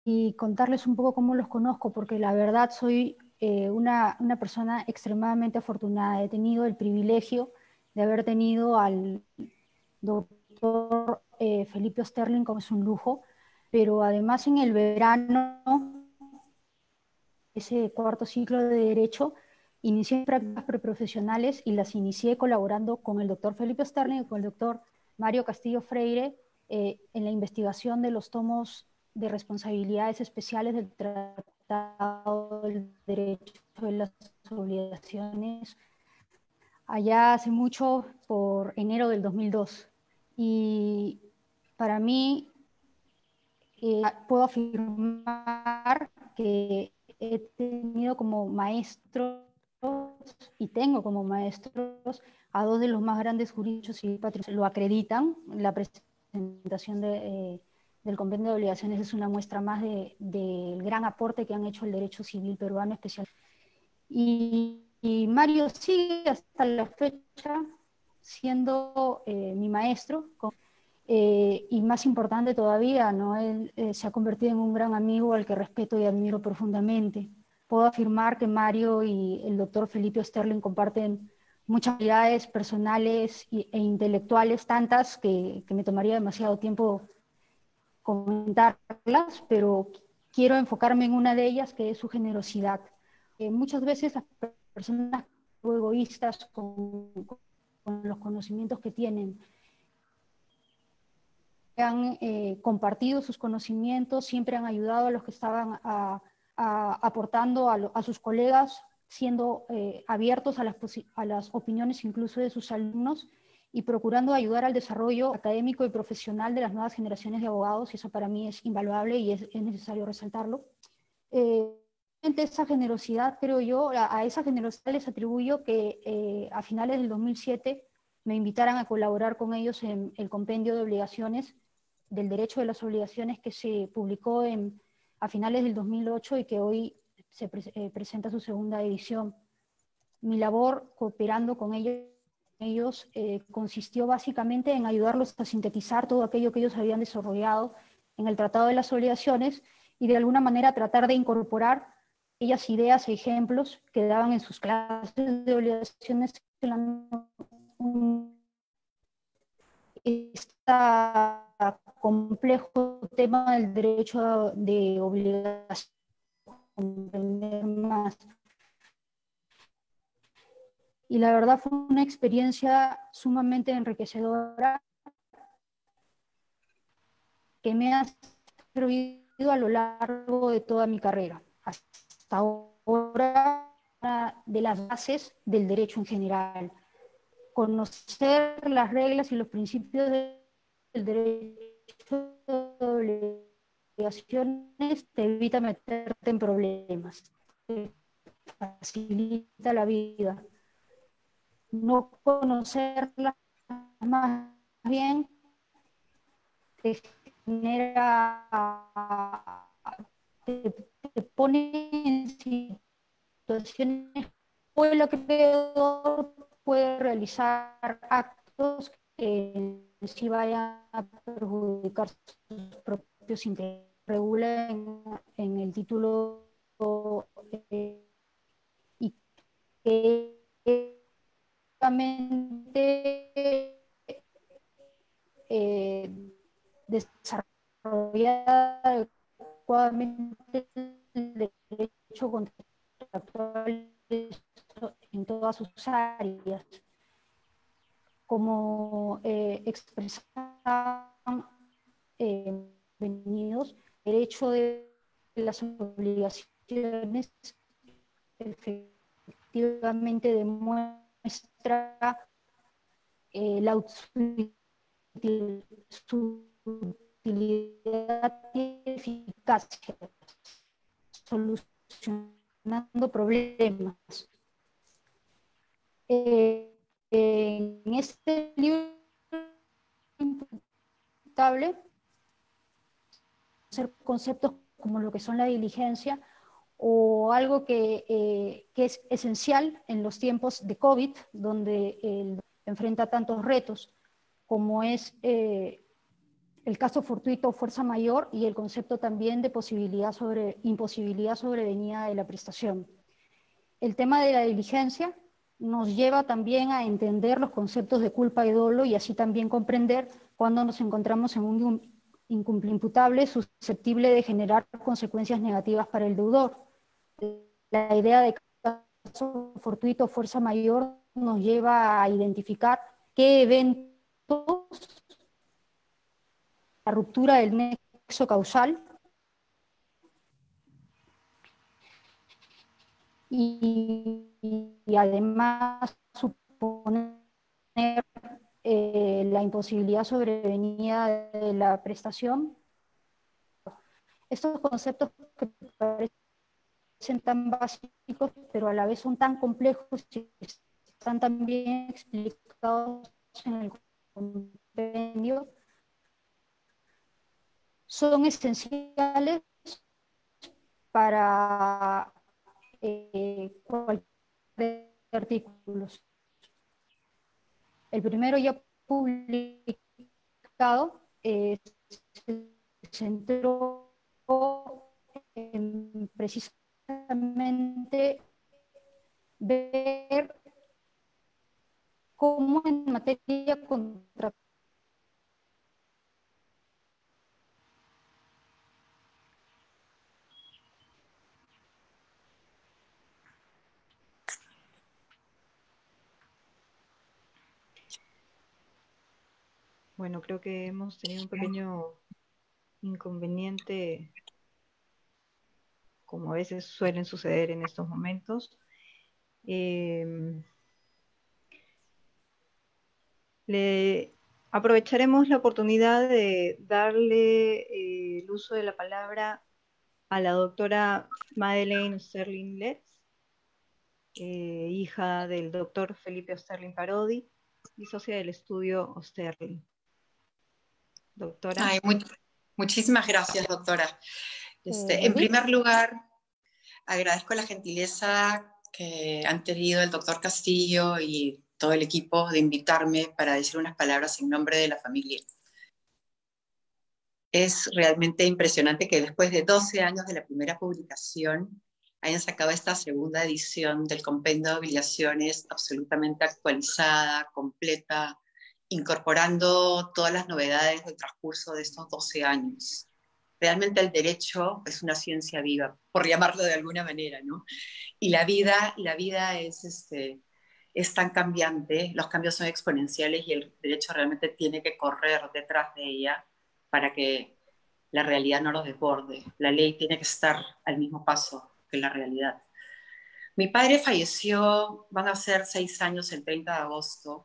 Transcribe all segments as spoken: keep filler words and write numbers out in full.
y contarles un poco cómo los conozco, porque la verdad soy eh, una, una persona extremadamente afortunada. He tenido el privilegio de haber tenido al doctor eh, Felipe Osterling, como es un lujo, pero además en el verano, ese cuarto ciclo de Derecho, inicié prácticas preprofesionales y las inicié colaborando con el doctor Felipe Osterling y con el doctor Mario Castillo Freire eh, en la investigación de los tomos de responsabilidades especiales del Tratado del Derecho de las Obligaciones, allá hace mucho, por enero del dos mil dos. Y para mí, eh, puedo afirmar que he tenido como maestros y tengo como maestros a dos de los más grandes juristas y patriotas. Lo acreditan. La presentación de, eh, del Compendio de Obligaciones es una muestra más del de, de gran aporte que han hecho el derecho civil peruano especial. Y, y Mario sigue hasta la fecha siendo eh, mi maestro, con, eh, y más importante todavía, ¿no? Él eh, se ha convertido en un gran amigo al que respeto y admiro profundamente. Puedo afirmar que Mario y el doctor Felipe Osterling comparten muchas habilidades personales e intelectuales, tantas que, que me tomaría demasiado tiempo comentarlas, pero quiero enfocarme en una de ellas, que es su generosidad. Eh, muchas veces las personas egoístas con, con los conocimientos que tienen han eh, compartido sus conocimientos, siempre han ayudado a los que estaban a, a, aportando a, lo, a, sus colegas, siendo eh, abiertos a las, a las opiniones incluso de sus alumnos y procurando ayudar al desarrollo académico y profesional de las nuevas generaciones de abogados, y eso para mí es invaluable y es, es necesario resaltarlo. Eh, esa generosidad, creo yo, a, a esa generosidad les atribuyo que eh, a finales del dos mil siete me invitaran a colaborar con ellos en el compendio de obligaciones, del derecho de las obligaciones, que se publicó en, a finales del dos mil ocho y que hoy se pre eh, presenta su segunda edición. Mi labor cooperando con ellos, ellos eh, consistió básicamente en ayudarlos a sintetizar todo aquello que ellos habían desarrollado en el Tratado de las Obligaciones y de alguna manera tratar de incorporar aquellas ideas e ejemplos que daban en sus clases de obligaciones este complejo tema del derecho de obligación, comprender más. Y la verdad fue una experiencia sumamente enriquecedora que me ha servido a lo largo de toda mi carrera, hasta ahora, de las bases del derecho en general. Conocer las reglas y los principios del derecho de obligaciones te evita meterte en problemas, te facilita la vida. No conocerlas más bien te genera, te, te pone en situaciones, o el acreedor puede realizar actos que sí vayan a perjudicar sus propios intereses. Regula en, en el título eh, y que eh, desarrollar adecuadamente el derecho contractual en todas sus áreas, como eh, expresaban eh, venidos, el derecho de las obligaciones efectivamente demuestra eh, la su utilidad y eficacia, solucionando problemas. Eh, en este libro imputable, hacer conceptos como lo que son la diligencia o algo que, eh, que es esencial en los tiempos de COVID, donde eh, enfrenta tantos retos, como es eh, el caso fortuito o fuerza mayor y el concepto también de posibilidad sobre, imposibilidad sobrevenida de la prestación. El tema de la diligencia nos lleva también a entender los conceptos de culpa y dolo y así también comprender cuando nos encontramos en un incumplimiento imputable susceptible de generar consecuencias negativas para el deudor. La idea de caso fortuito o fuerza mayor nos lleva a identificar qué eventos, la ruptura del nexo causal y, y además suponer eh, la imposibilidad sobrevenida de la prestación. Estos conceptos que parecen tan básicos, pero a la vez son tan complejos y están tan bien explicados en el compendio, son esenciales para eh, cualquier artículo. El primero ya publicado eh, se centró en precisamente ver cómo en materia contractual Bueno, creo que hemos tenido un pequeño inconveniente, como a veces suelen suceder en estos momentos. Eh, le aprovecharemos la oportunidad de darle eh, el uso de la palabra a la doctora Madeleine Sterling Letts, eh, hija del doctor Felipe Osterling Parodi y socia del estudio Osterling. Doctora. Ay, muy, muchísimas gracias, doctora. Este, eh, en primer lugar, agradezco la gentileza que han tenido el doctor Castillo y todo el equipo de invitarme para decir unas palabras en nombre de la familia. Es realmente impresionante que después de doce años de la primera publicación hayan sacado esta segunda edición del compendio de obligaciones absolutamente actualizada, completa, incorporando todas las novedades del transcurso de estos doce años. Realmente el derecho es una ciencia viva, por llamarlo de alguna manera, ¿no? Y la vida, la vida es, este, es tan cambiante, los cambios son exponenciales y el derecho realmente tiene que correr detrás de ella para que la realidad no los desborde. La ley tiene que estar al mismo paso que la realidad. Mi padre falleció, van a ser seis años el treinta de agosto,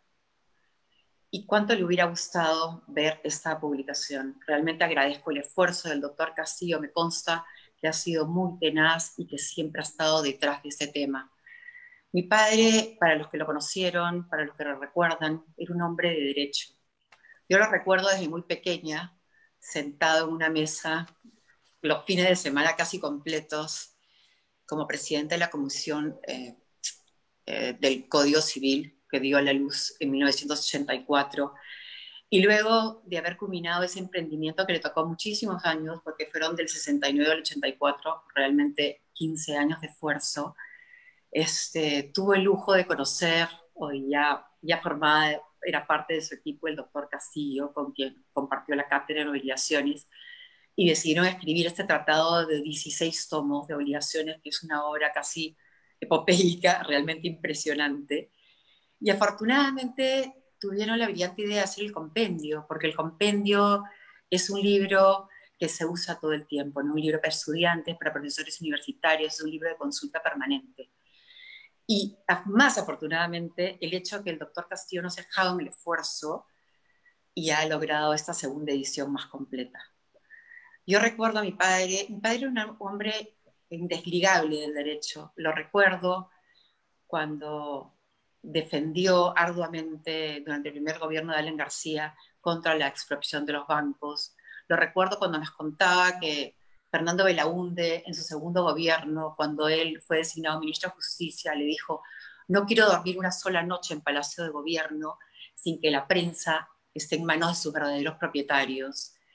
y cuánto le hubiera gustado ver esta publicación. Realmente agradezco el esfuerzo del doctor Castillo, me consta que ha sido muy tenaz y que siempre ha estado detrás de este tema. Mi padre, para los que lo conocieron, para los que lo recuerdan, era un hombre de derecho. Yo lo recuerdo desde muy pequeña, sentado en una mesa, los fines de semana casi completos, como presidente de la Comisión eh, eh, del Código Civil, que dio a la luz en mil novecientos ochenta y cuatro, y luego de haber culminado ese emprendimiento que le tocó muchísimos años, porque fueron del sesenta y nueve al ochenta y cuatro, realmente quince años de esfuerzo, este, tuvo el lujo de conocer, hoy ya, ya formada, era parte de su equipo, el doctor Castillo, con quien compartió la cátedra de obligaciones, y decidieron escribir este tratado de dieciséis tomos de obligaciones, que es una obra casi epopéica, realmente impresionante. Y afortunadamente tuvieron la brillante idea de hacer el compendio, porque el compendio es un libro que se usa todo el tiempo, no un libro para estudiantes, para profesores universitarios, es un libro de consulta permanente. Y más afortunadamente, el hecho de que el doctor Castillo no se ha dejado en el esfuerzo y ha logrado esta segunda edición más completa. Yo recuerdo a mi padre, mi padre era un hombre indesligable del derecho, lo recuerdo cuando defendió arduamente durante el primer gobierno de Allen García contra la expropiación de los bancos. Lo recuerdo cuando nos contaba que Fernando Belaúnde, en su segundo gobierno, cuando él fue designado ministro de Justicia, le dijo: no quiero dormir una sola noche en Palacio de Gobierno sin que la prensa esté en manos de sus verdaderos propietarios.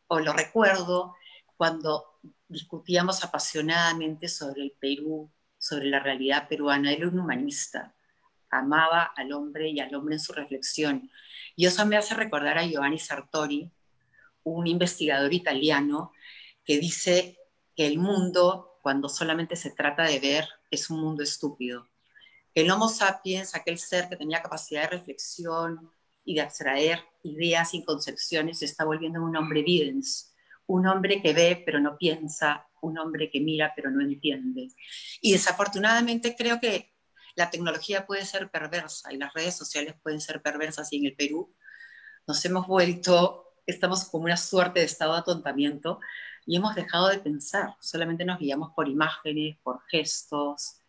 o lo recuerdo cuando discutíamos apasionadamente sobre el Perú, sobre la realidad peruana. Él era un humanista, amaba al hombre y al hombre en su reflexión. Y eso me hace recordar a Giovanni Sartori, un investigador italiano que dice que el mundo, cuando solamente se trata de ver, es un mundo estúpido. El Homo sapiens, aquel ser que tenía capacidad de reflexión y de abstraer ideas y concepciones, se está volviendo un hombre videns, un hombre que ve pero no piensa, un hombre que mira pero no entiende. Y desafortunadamente creo que la tecnología puede ser perversa y las redes sociales pueden ser perversas, y en el Perú nos hemos vuelto, estamos como una suerte de estado de atontamiento y hemos dejado de pensar, solamente nos guiamos por imágenes, por gestos.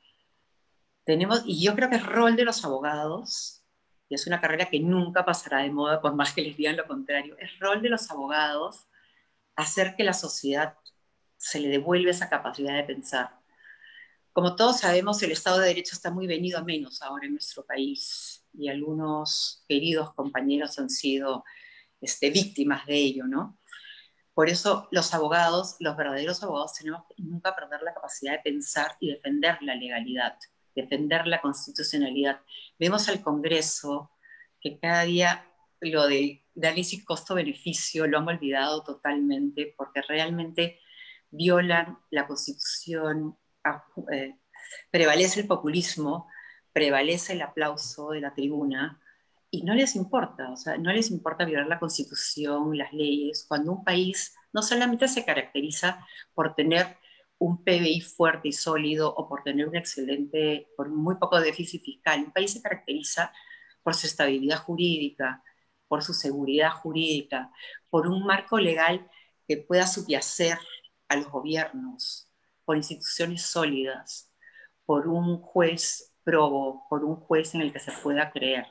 Tenemos, y yo creo que es rol de los abogados, y es una carrera que nunca pasará de moda por más que les digan lo contrario, es rol de los abogados hacer que la sociedad se le devuelva esa capacidad de pensar. Como todos sabemos, el Estado de Derecho está muy venido a menos ahora en nuestro país, y algunos queridos compañeros han sido este, víctimas de ello, ¿no? Por eso los abogados, los verdaderos abogados, tenemos que nunca perder la capacidad de pensar y defender la legalidad, defender la constitucionalidad. Vemos al Congreso que cada día lo de análisis costo-beneficio lo han olvidado totalmente, porque realmente violan la Constitución, eh, prevalece el populismo, prevalece el aplauso de la tribuna, y no les importa, o sea, no les importa violar la Constitución, las leyes, cuando un país no solamente se caracteriza por tener un P B I fuerte y sólido o por tener un excelente, por muy poco déficit fiscal. Un país se caracteriza por su estabilidad jurídica, por su seguridad jurídica, por un marco legal que pueda subyacer a los gobiernos, por instituciones sólidas, por un juez probo, por un juez en el que se pueda creer.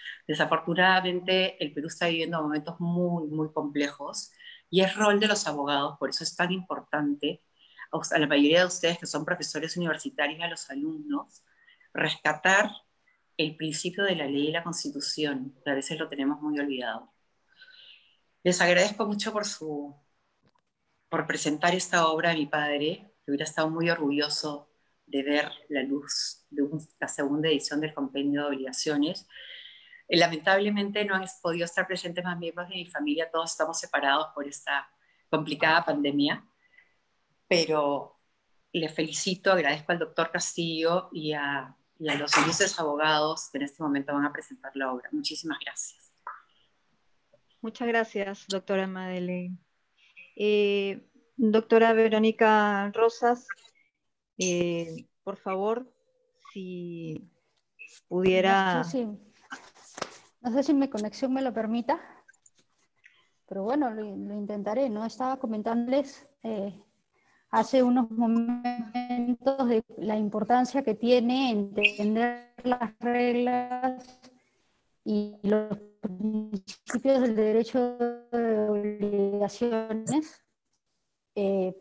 Desafortunadamente, el Perú está viviendo momentos muy, muy complejos, y es rol de los abogados, por eso es tan importante, a la mayoría de ustedes que son profesores universitarios, a los alumnos, rescatar el principio de la ley y la Constitución, que a veces lo tenemos muy olvidado. Les agradezco mucho por, su, por presentar esta obra a mi padre, que hubiera estado muy orgulloso de ver la luz de un, la segunda edición del Compendio de Obligaciones. Lamentablemente no han podido estar presentes más miembros de mi familia, todos estamos separados por esta complicada pandemia, pero les felicito, agradezco al doctor Castillo y a, y a los ilustres abogados que en este momento van a presentar la obra. Muchísimas gracias. Muchas gracias, doctora Madeleine. Eh, doctora Verónica Rosas, eh, por favor, si pudiera... No sé si, no sé si mi conexión me lo permita, pero bueno, lo, lo intentaré. No estaba comentándoles eh, hace unos momentos de la importancia que tiene entender las reglas y los principios del derecho de obligaciones. Eh,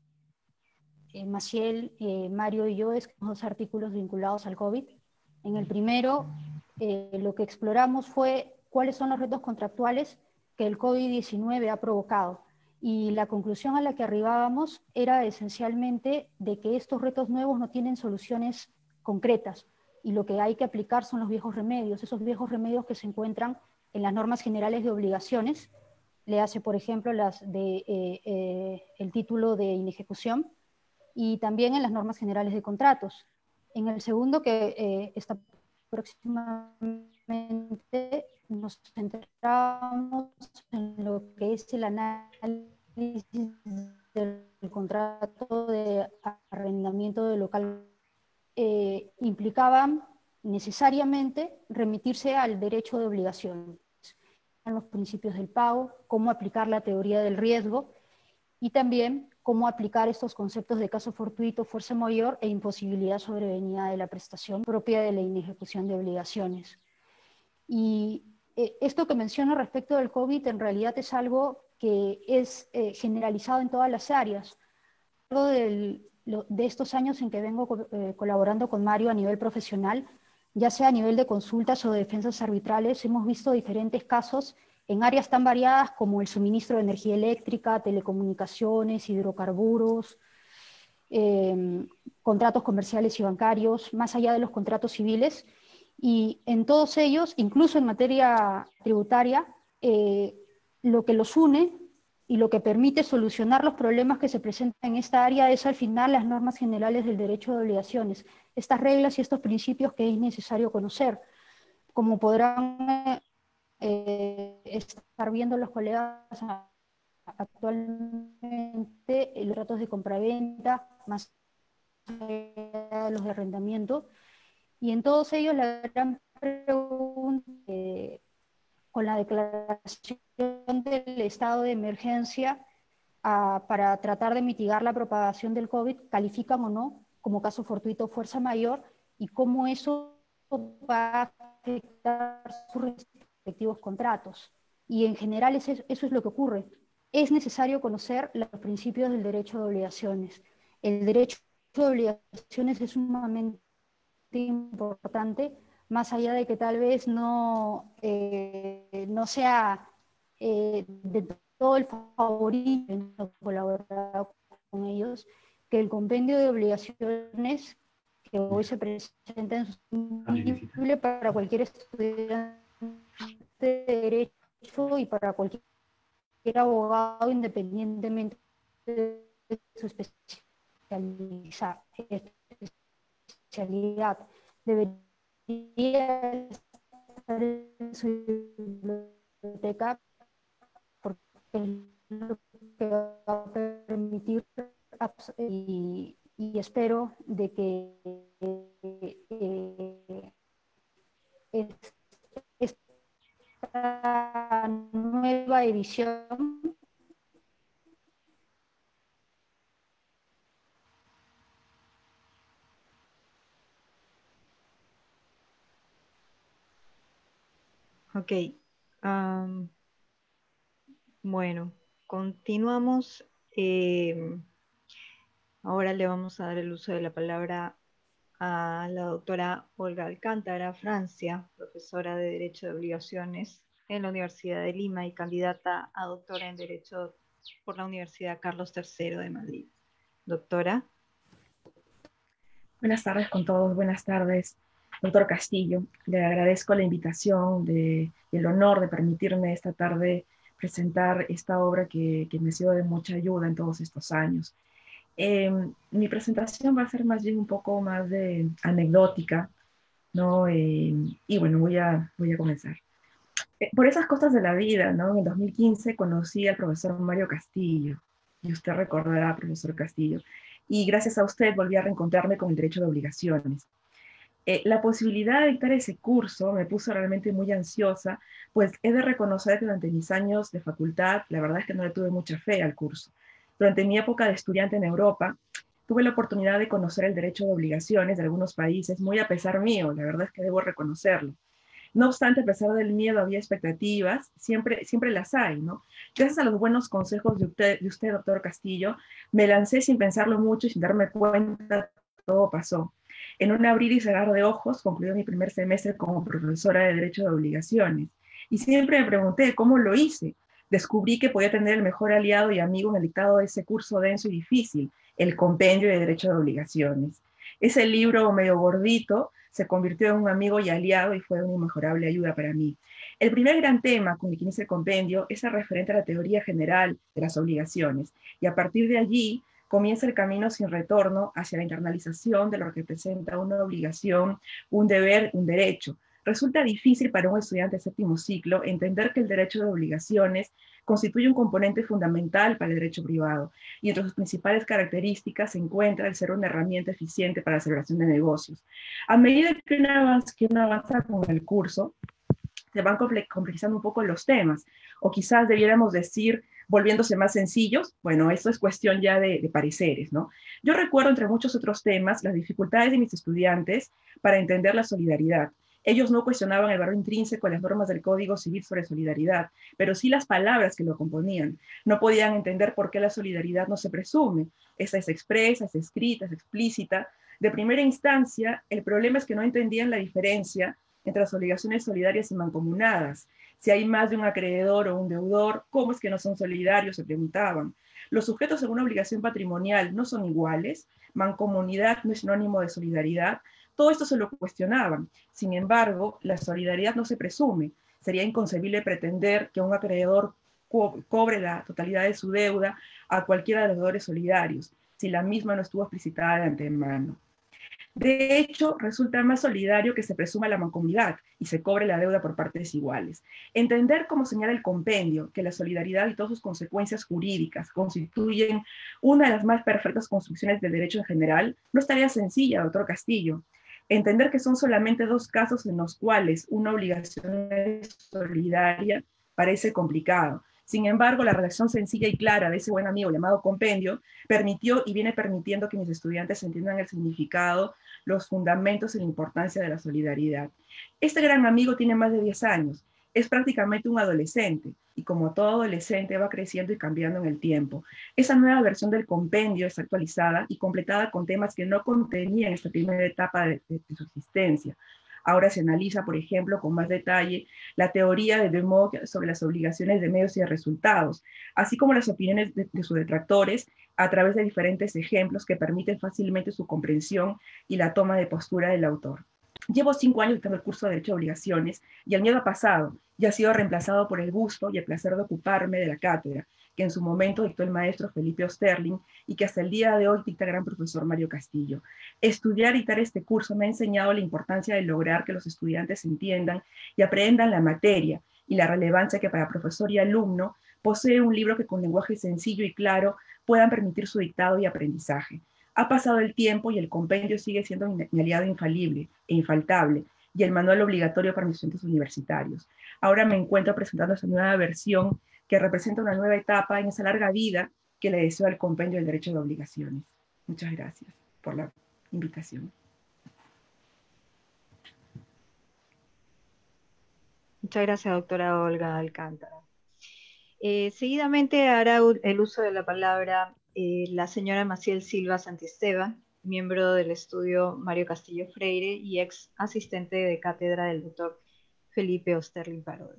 eh, Maciel, eh, Mario y yo escribimos dos artículos vinculados al COVID. En el primero, eh, lo que exploramos fue cuáles son los retos contractuales que el COVID diecinueve ha provocado. Y la conclusión a la que arribábamos era esencialmente de que estos retos nuevos no tienen soluciones concretas, y lo que hay que aplicar son los viejos remedios, esos viejos remedios que se encuentran en las normas generales de obligaciones, le hace, por ejemplo, las de, eh, eh, el título de inejecución, y también en las normas generales de contratos. En el segundo, que eh, está próximamente, nos centramos en lo que es el análisis del contrato de arrendamiento de local. Eh, implicaban necesariamente remitirse al derecho de obligación, los principios del pago, cómo aplicar la teoría del riesgo, y también cómo aplicar estos conceptos de caso fortuito, fuerza mayor e imposibilidad sobrevenida de la prestación propia de la inejecución de obligaciones. Y eh, esto que menciono respecto del COVID en realidad es algo que es eh, generalizado en todas las áreas. Luego del, lo, de estos años en que vengo co eh, colaborando con Mario a nivel profesional, ya sea a nivel de consultas o de defensas arbitrales, hemos visto diferentes casos en áreas tan variadas como el suministro de energía eléctrica, telecomunicaciones, hidrocarburos, eh, contratos comerciales y bancarios, más allá de los contratos civiles, y en todos ellos, incluso en materia tributaria, eh, lo que los une y lo que permite solucionar los problemas que se presentan en esta área es al final las normas generales del derecho de obligaciones, estas reglas y estos principios que es necesario conocer. Como podrán eh, estar viendo los colegas actualmente, los tratos de compraventa, más allá de los de arrendamiento, y en todos ellos la gran pregunta, eh, con la declaración del estado de emergencia uh, para tratar de mitigar la propagación del COVID, califican o no como caso fortuito o fuerza mayor, y cómo eso va a afectar sus respectivos contratos. Y en general eso es, eso es lo que ocurre. Es necesario conocer los principios del derecho de obligaciones. El derecho de obligaciones es sumamente importante, más allá de que tal vez no, eh, no sea eh, de todo el favorito colaborar con ellos, que el compendio de obligaciones que hoy se presenta es disponible para cualquier estudiante de derecho y para cualquier abogado, independientemente de su especialidad. especialidad. Debería estar en su biblioteca porque es lo que va a permitir y, y espero de que eh, esta nueva edición Ok, um, bueno, continuamos. Eh, ahora le vamos a dar el uso de la palabra a la doctora Olga Alcántara Francia, profesora de Derecho de Obligaciones en la Universidad de Lima y candidata a doctora en Derecho por la Universidad Carlos tercero de Madrid. Doctora. Buenas tardes con todos, buenas tardes, doctor Castillo. Le agradezco la invitación de, y el honor de permitirme esta tarde presentar esta obra que, que me ha sido de mucha ayuda en todos estos años. Eh, mi presentación va a ser más bien un poco más de anecdótica, ¿no? Eh, y bueno, voy a, voy a comenzar. Eh, por esas cosas de la vida, ¿no? En el dos mil quince conocí al profesor Mario Castillo, y usted recordará, profesor Castillo, y gracias a usted volví a reencontrarme con el derecho de obligaciones. Eh, la posibilidad de dictar ese curso me puso realmente muy ansiosa, pues he de reconocer que durante mis años de facultad, la verdad es que no le tuve mucha fe al curso. Durante mi época de estudiante en Europa, tuve la oportunidad de conocer el derecho de obligaciones de algunos países, muy a pesar mío, la verdad es que debo reconocerlo. No obstante, a pesar del miedo, había expectativas, siempre, siempre las hay, ¿no? Gracias a los buenos consejos de usted, de usted, doctor Castillo, me lancé sin pensarlo mucho y sin darme cuenta, todo pasó. En un abrir y cerrar de ojos, concluí mi primer semestre como profesora de Derecho de Obligaciones. Y siempre me pregunté cómo lo hice. Descubrí que podía tener el mejor aliado y amigo en el dictado de ese curso denso y difícil, el Compendio de Derecho de Obligaciones. Ese libro medio gordito se convirtió en un amigo y aliado y fue de una inmejorable ayuda para mí. El primer gran tema con el que inicia el compendio es el referente a la teoría general de las obligaciones, y a partir de allí comienza el camino sin retorno hacia la internalización de lo que representa una obligación, un deber, un derecho. Resulta difícil para un estudiante de séptimo ciclo entender que el derecho de obligaciones constituye un componente fundamental para el derecho privado, y entre sus principales características se encuentra el ser una herramienta eficiente para la celebración de negocios. A medida que uno avanza, que uno avanza con el curso, se van complejizando un poco los temas, o quizás debiéramos decir, volviéndose más sencillos. Bueno, esto es cuestión ya de, de pareceres, ¿no? Yo recuerdo, entre muchos otros temas, las dificultades de mis estudiantes para entender la solidaridad. Ellos no cuestionaban el valor intrínseco de las normas del Código Civil sobre solidaridad, pero sí las palabras que lo componían. No podían entender por qué la solidaridad no se presume. Esa es expresa, es escrita, es explícita. De primera instancia, el problema es que no entendían la diferencia entre las obligaciones solidarias y mancomunadas. Si hay más de un acreedor o un deudor, ¿cómo es que no son solidarios?, se preguntaban. Los sujetos en una obligación patrimonial no son iguales, mancomunidad no es sinónimo de solidaridad. Todo esto se lo cuestionaban. Sin embargo, la solidaridad no se presume. Sería inconcebible pretender que un acreedor co cobre la totalidad de su deuda a cualquiera de los deudores solidarios, si la misma no estuvo explicitada de antemano. De hecho, resulta más solidario que se presuma la mancomunidad y se cobre la deuda por partes iguales. Entender, como señala el compendio, que la solidaridad y todas sus consecuencias jurídicas constituyen una de las más perfectas construcciones del derecho en general, no es tarea sencilla, doctor Castillo. Entender que son solamente dos casos en los cuales una obligación es solidaria parece complicado. Sin embargo, la redacción sencilla y clara de ese buen amigo llamado compendio permitió y viene permitiendo que mis estudiantes entiendan el significado, los fundamentos y la importancia de la solidaridad. Este gran amigo tiene más de diez años, es prácticamente un adolescente, y como todo adolescente va creciendo y cambiando en el tiempo. Esa nueva versión del compendio es actualizada y completada con temas que no contenían esta primera etapa de, de, de su existencia. Ahora se analiza, por ejemplo, con más detalle la teoría de De Mock sobre las obligaciones de medios y de resultados, así como las opiniones de, de sus detractores a través de diferentes ejemplos que permiten fácilmente su comprensión y la toma de postura del autor. Llevo cinco años dictando el curso de Derecho de Obligaciones y el miedo ha pasado y ha sido reemplazado por el gusto y el placer de ocuparme de la cátedra, que en su momento dictó el maestro Felipe Osterling y que hasta el día de hoy dicta el gran profesor Mario Castillo. Estudiar y dictar este curso me ha enseñado la importancia de lograr que los estudiantes entiendan y aprendan la materia y la relevancia que para profesor y alumno posee un libro que con lenguaje sencillo y claro puedan permitir su dictado y aprendizaje. Ha pasado el tiempo y el compendio sigue siendo mi aliado infalible e infaltable, y el manual obligatorio para mis estudiantes universitarios. Ahora me encuentro presentando esta nueva versión que representa una nueva etapa en esa larga vida que le deseo al compendio del Derecho de Obligaciones. Muchas gracias por la invitación. Muchas gracias, doctora Olga Alcántara. Eh, seguidamente hará el uso de la palabra eh, la señora Maciel Silva Santisteban, miembro del estudio Mario Castillo Freire y ex asistente de cátedra del doctor Felipe Osterling Parodi.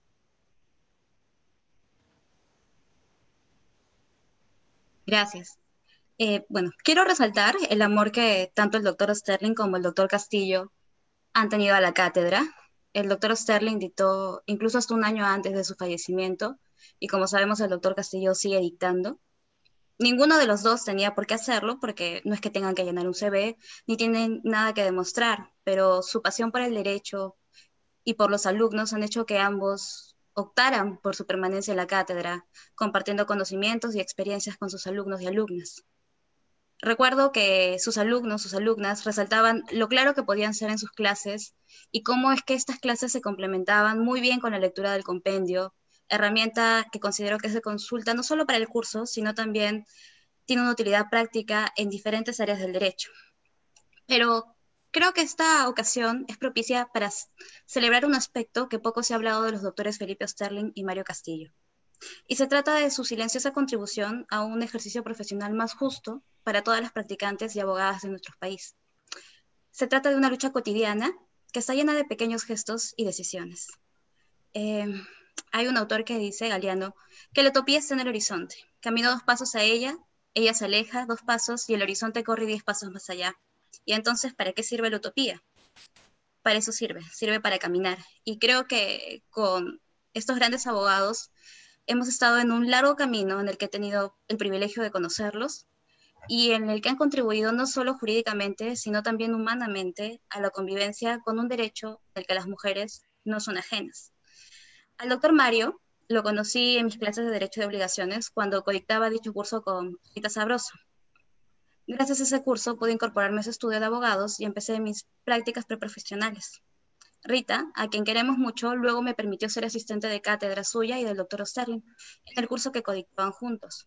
Gracias. Eh, bueno, quiero resaltar el amor que tanto el doctor Osterling como el doctor Castillo han tenido a la cátedra. El doctor Osterling dictó incluso hasta un año antes de su fallecimiento, y como sabemos el doctor Castillo sigue dictando. Ninguno de los dos tenía por qué hacerlo, porque no es que tengan que llenar un C V, ni tienen nada que demostrar, pero su pasión por el derecho y por los alumnos han hecho que ambos optaran por su permanencia en la cátedra, compartiendo conocimientos y experiencias con sus alumnos y alumnas. Recuerdo que sus alumnos, sus alumnas, resaltaban lo claro que podían ser en sus clases y cómo es que estas clases se complementaban muy bien con la lectura del compendio, herramienta que considero que se consulta no solo para el curso, sino también tiene una utilidad práctica en diferentes áreas del derecho. Pero creo que esta ocasión es propicia para celebrar un aspecto que poco se ha hablado de los doctores Felipe Osterling y Mario Castillo. Y se trata de su silenciosa contribución a un ejercicio profesional más justo para todas las practicantes y abogadas de nuestro país. Se trata de una lucha cotidiana que está llena de pequeños gestos y decisiones. Eh, hay un autor que dice, Galeano, que la utopía está en el horizonte. Camino dos pasos a ella, ella se aleja dos pasos y el horizonte corre diez pasos más allá. Y entonces, ¿para qué sirve la utopía? Para eso sirve, sirve para caminar. Y creo que con estos grandes abogados hemos estado en un largo camino en el que he tenido el privilegio de conocerlos y en el que han contribuido no solo jurídicamente, sino también humanamente a la convivencia con un derecho del que las mujeres no son ajenas. Al doctor Mario lo conocí en mis clases de Derecho de Obligaciones cuando codictaba dicho curso con Rita Sabroso. Gracias a ese curso pude incorporarme a su estudio de abogados y empecé mis prácticas preprofesionales. Rita, a quien queremos mucho, luego me permitió ser asistente de cátedra suya y del doctor Osterling en el curso que codictaban juntos.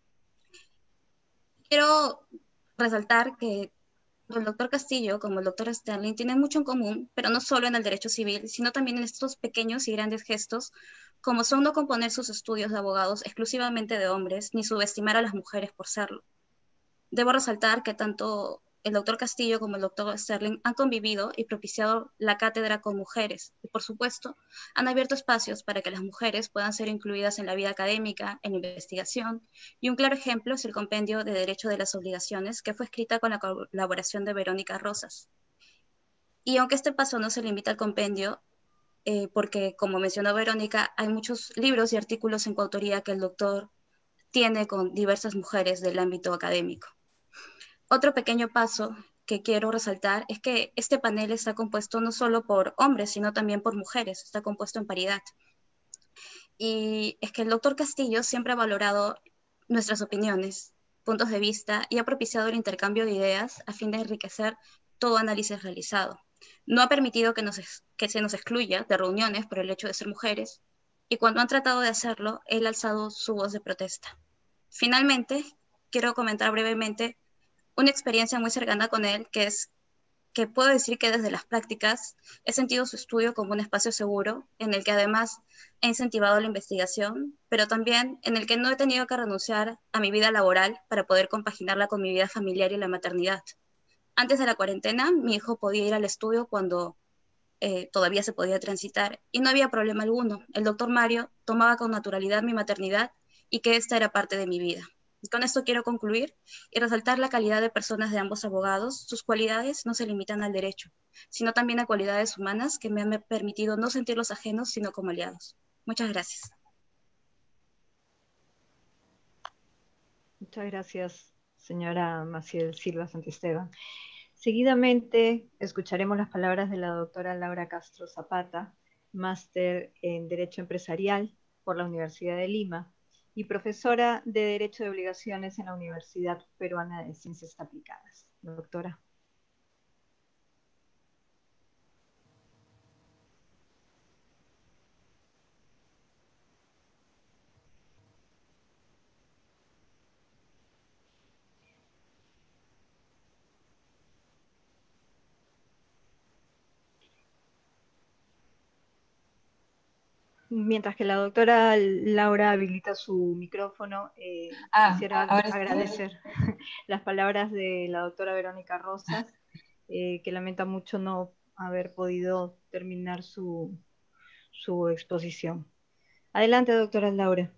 Quiero resaltar que el doctor Castillo como el doctor Osterling tienen mucho en común, pero no solo en el derecho civil, sino también en estos pequeños y grandes gestos, como son no componer sus estudios de abogados exclusivamente de hombres, ni subestimar a las mujeres por serlo. Debo resaltar que tanto el doctor Castillo como el doctor Sterling han convivido y propiciado la cátedra con mujeres. Y por supuesto, han abierto espacios para que las mujeres puedan ser incluidas en la vida académica, en investigación. Y un claro ejemplo es el Compendio de Derecho de las Obligaciones, que fue escrita con la colaboración de Verónica Rosas. Y aunque este paso no se limita al compendio, eh, porque como mencionó Verónica, hay muchos libros y artículos en coautoría que el doctor tiene con diversas mujeres del ámbito académico. Otro pequeño paso que quiero resaltar es que este panel está compuesto no solo por hombres, sino también por mujeres, está compuesto en paridad. Y es que el doctor Castillo siempre ha valorado nuestras opiniones, puntos de vista y ha propiciado el intercambio de ideas a fin de enriquecer todo análisis realizado. No ha permitido que, nos, que se nos excluya de reuniones por el hecho de ser mujeres, y cuando han tratado de hacerlo, él ha alzado su voz de protesta. Finalmente, quiero comentar brevemente una experiencia muy cercana con él, que es que puedo decir que desde las prácticas he sentido su estudio como un espacio seguro, en el que además he incentivado la investigación, pero también en el que no he tenido que renunciar a mi vida laboral para poder compaginarla con mi vida familiar y la maternidad. Antes de la cuarentena, mi hijo podía ir al estudio cuando eh, todavía se podía transitar y no había problema alguno. El doctor Mario tomaba con naturalidad mi maternidad y que esta era parte de mi vida. Y con esto quiero concluir y resaltar la calidad de personas de ambos abogados. Sus cualidades no se limitan al derecho, sino también a cualidades humanas que me han permitido no sentirlos ajenos, sino como aliados. Muchas gracias. Muchas gracias, señora Maciel Silva Santisteban. Seguidamente escucharemos las palabras de la doctora Laura Castro Zapata, máster en Derecho Empresarial por la Universidad de Lima y profesora de Derecho de Obligaciones en la Universidad Peruana de Ciencias Aplicadas. Doctora. Mientras que la doctora Laura habilita su micrófono, eh, ah, quisiera ahora agradecer sí. las palabras de la doctora Verónica Rosas, eh, que lamenta mucho no haber podido terminar su, su exposición. Adelante, doctora Laura.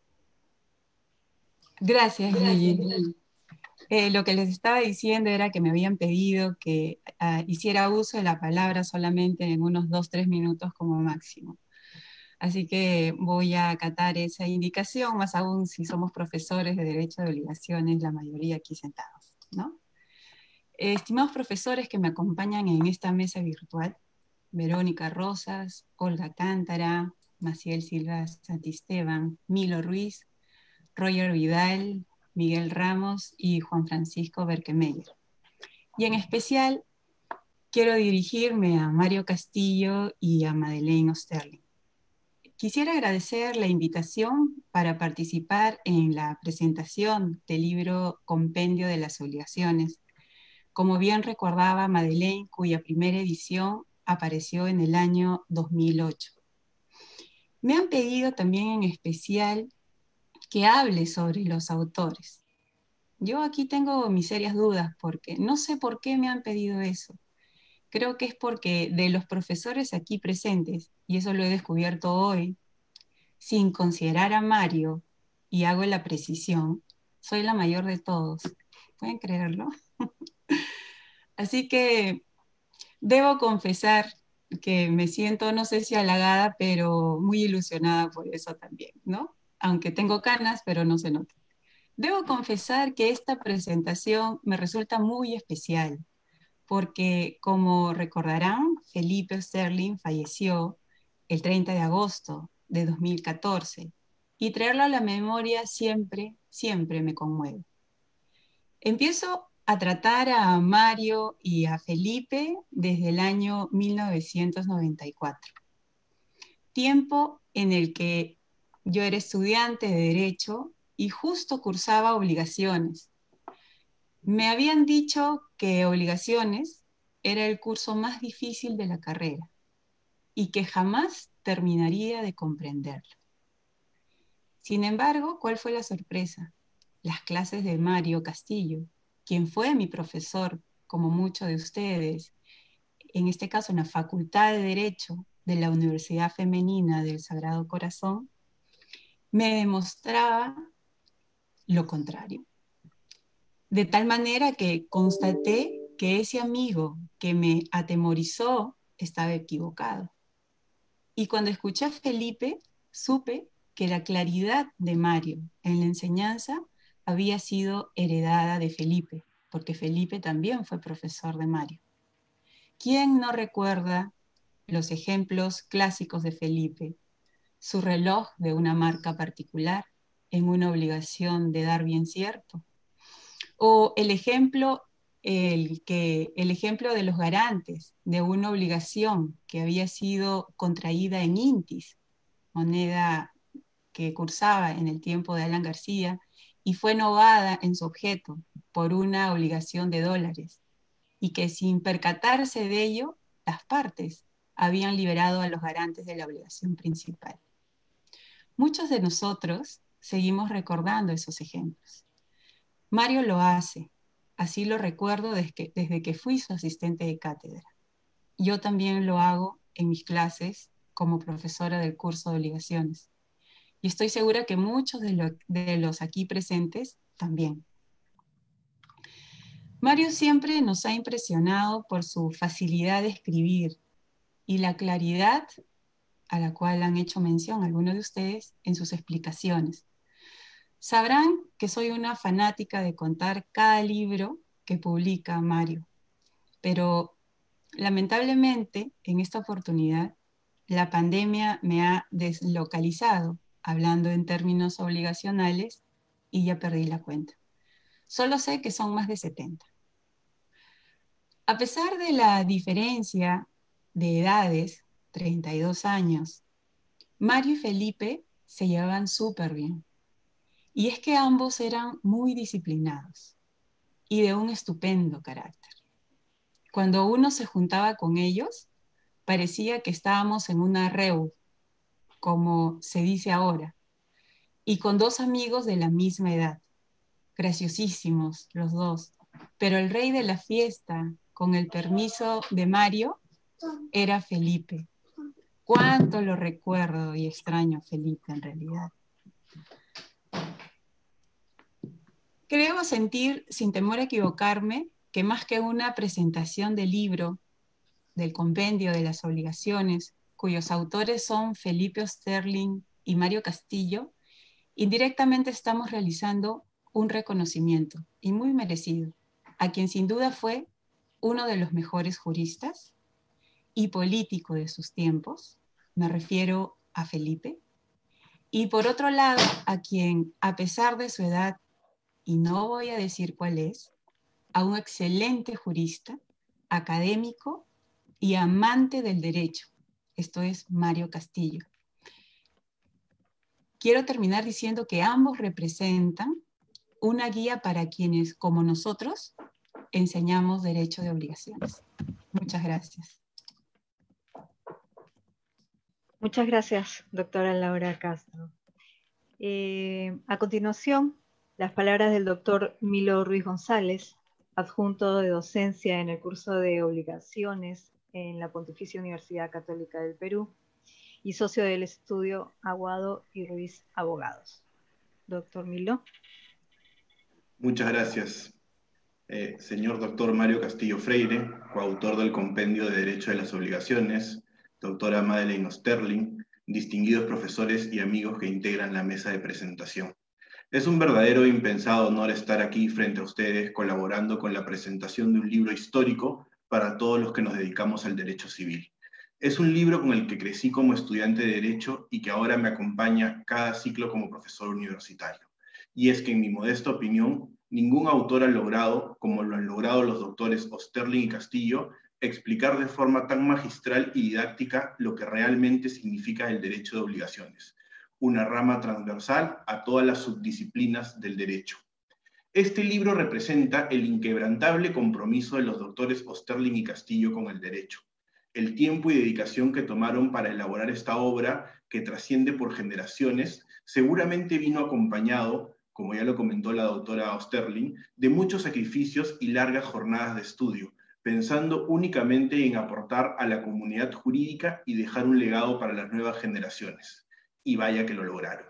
Gracias, Gigi. Eh, lo que les estaba diciendo era que me habían pedido que uh, hiciera uso de la palabra solamente en unos dos, tres minutos como máximo. Así que voy a acatar esa indicación, más aún si somos profesores de Derecho de Obligaciones, la mayoría aquí sentados, ¿no? Eh, estimados profesores que me acompañan en esta mesa virtual, Verónica Rosas, Olga Cántara, Maciel Silva Santisteban, Milo Ruiz, Roger Vidal, Miguel Ramos y Juan Francisco Berkemeyer. Y en especial quiero dirigirme a Mario Castillo y a Madeleine Osterling. Quisiera agradecer la invitación para participar en la presentación del libro Compendio de las Obligaciones, como bien recordaba Madeleine, cuya primera edición apareció en el año dos mil ocho. Me han pedido también en especial que hable sobre los autores. Yo aquí tengo mis serias dudas porque no sé por qué me han pedido eso. Creo que es porque de los profesores aquí presentes, y eso lo he descubierto hoy, sin considerar a Mario, y hago la precisión, soy la mayor de todos. ¿Pueden creerlo? Así que debo confesar que me siento, no sé si halagada, pero muy ilusionada por eso también, ¿no? Aunque tengo canas, pero no se nota. Debo confesar que esta presentación me resulta muy especial, porque como recordarán, Felipe Sterling falleció el treinta de agosto de dos mil catorce, y traerlo a la memoria siempre, siempre me conmueve. Empiezo a tratar a Mario y a Felipe desde el año mil novecientos noventa y cuatro, tiempo en el que yo era estudiante de Derecho y justo cursaba Obligaciones. Me habían dicho que Obligaciones era el curso más difícil de la carrera y que jamás terminaría de comprenderlo. Sin embargo, ¿cuál fue la sorpresa? Las clases de Mario Castillo, quien fue mi profesor como muchos de ustedes, en este caso en la Facultad de Derecho de la Universidad Femenina del Sagrado Corazón, me demostraba lo contrario. De tal manera que constaté que ese amigo que me atemorizó estaba equivocado. Y cuando escuché a Felipe, supe que la claridad de Mario en la enseñanza había sido heredada de Felipe, porque Felipe también fue profesor de Mario. ¿Quién no recuerda los ejemplos clásicos de Felipe? Su reloj de una marca particular, en una obligación de dar bien cierto. O el ejemplo, el, que, el ejemplo de los garantes, de una obligación que había sido contraída en intis, moneda que cursaba en el tiempo de Alan García, y fue novada en su objeto por una obligación de dólares, y que sin percatarse de ello, las partes habían liberado a los garantes de la obligación principal. Muchos de nosotros seguimos recordando esos ejemplos. Mario lo hace, así lo recuerdo desde que, desde que fui su asistente de cátedra. Yo también lo hago en mis clases como profesora del curso de obligaciones. Y estoy segura que muchos de, lo, de los aquí presentes también. Mario siempre nos ha impresionado por su facilidad de escribir y la claridad a la cual han hecho mención algunos de ustedes en sus explicaciones. Sabrán que soy una fanática de contar cada libro que publica Mario, pero lamentablemente en esta oportunidad la pandemia me ha deslocalizado, hablando en términos obligacionales, y ya perdí la cuenta. Solo sé que son más de setenta. A pesar de la diferencia de edades, treinta y dos años, Mario y Felipe se llevaban súper bien. Y es que ambos eran muy disciplinados y de un estupendo carácter. Cuando uno se juntaba con ellos, parecía que estábamos en una reu, como se dice ahora, y con dos amigos de la misma edad, graciosísimos los dos, pero el rey de la fiesta, con el permiso de Mario, era Felipe. Cuánto lo recuerdo y extraño a Felipe en realidad. Creo sentir, sin temor a equivocarme, que más que una presentación del libro, del compendio de las obligaciones, cuyos autores son Felipe Oesterlin y Mario Castillo, indirectamente estamos realizando un reconocimiento, y muy merecido, a quien sin duda fue uno de los mejores juristas y político de sus tiempos, me refiero a Felipe, y por otro lado, a quien, a pesar de su edad, y no voy a decir cuál es, a un excelente jurista, académico y amante del derecho. Esto es Mario Castillo. Quiero terminar diciendo que ambos representan una guía para quienes, como nosotros, enseñamos derecho de obligaciones. Muchas gracias. Muchas gracias, doctora Laura Castro. Eh, a continuación, las palabras del doctor Milo Ruiz González, adjunto de docencia en el curso de obligaciones en la Pontificia Universidad Católica del Perú y socio del estudio Aguado y Ruiz Abogados. Doctor Milo. Muchas gracias. Eh, señor doctor Mario Castillo Freire, coautor del Compendio de Derecho de las Obligaciones, doctora Madeleine Oesterlin, distinguidos profesores y amigos que integran la mesa de presentación. Es un verdadero e impensado honor estar aquí frente a ustedes colaborando con la presentación de un libro histórico para todos los que nos dedicamos al derecho civil. Es un libro con el que crecí como estudiante de Derecho y que ahora me acompaña cada ciclo como profesor universitario. Y es que, en mi modesta opinión, ningún autor ha logrado, como lo han logrado los doctores Oesterlin y Castillo, explicar de forma tan magistral y didáctica lo que realmente significa el derecho de obligaciones, una rama transversal a todas las subdisciplinas del derecho. Este libro representa el inquebrantable compromiso de los doctores Oesterlin y Castillo con el derecho, el tiempo y dedicación que tomaron para elaborar esta obra que trasciende por generaciones, seguramente vino acompañado como ya lo comentó la doctora Osterling, de muchos sacrificios y largas jornadas de estudio, pensando únicamente en aportar a la comunidad jurídica y dejar un legado para las nuevas generaciones. Y vaya que lo lograron.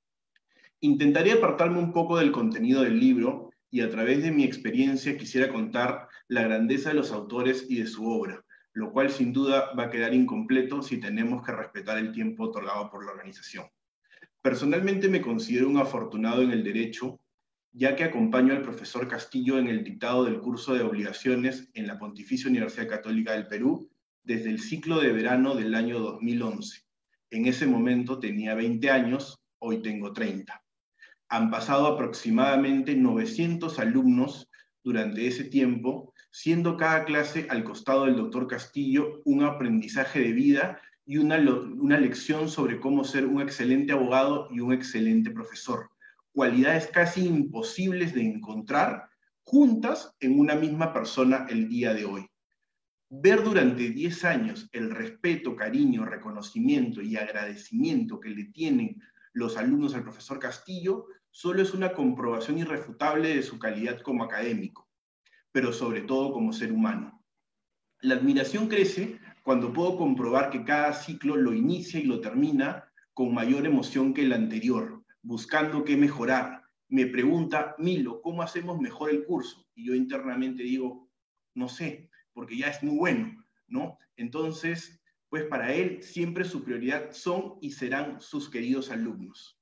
Intentaré apartarme un poco del contenido del libro y a través de mi experiencia quisiera contar la grandeza de los autores y de su obra, lo cual sin duda va a quedar incompleto si tenemos que respetar el tiempo otorgado por la organización. Personalmente me considero un afortunado en el derecho, ya que acompaño al profesor Castillo en el dictado del curso de obligaciones en la Pontificia Universidad Católica del Perú desde el ciclo de verano del año dos mil once. En ese momento tenía veinte años, hoy tengo treinta. Han pasado aproximadamente novecientos alumnos durante ese tiempo, siendo cada clase al costado del doctor Castillo un aprendizaje de vida y una, una lección sobre cómo ser un excelente abogado y un excelente profesor. Cualidades casi imposibles de encontrar juntas en una misma persona el día de hoy. Ver durante diez años el respeto, cariño, reconocimiento y agradecimiento que le tienen los alumnos al profesor Castillo solo es una comprobación irrefutable de su calidad como académico, pero sobre todo como ser humano. La admiración crece cuando puedo comprobar que cada ciclo lo inicia y lo termina con mayor emoción que el anterior, buscando qué mejorar. Me pregunta, Milo, ¿cómo hacemos mejor el curso? Y yo internamente digo, no sé, porque ya es muy bueno, ¿no? Entonces, pues para él siempre su prioridad son y serán sus queridos alumnos.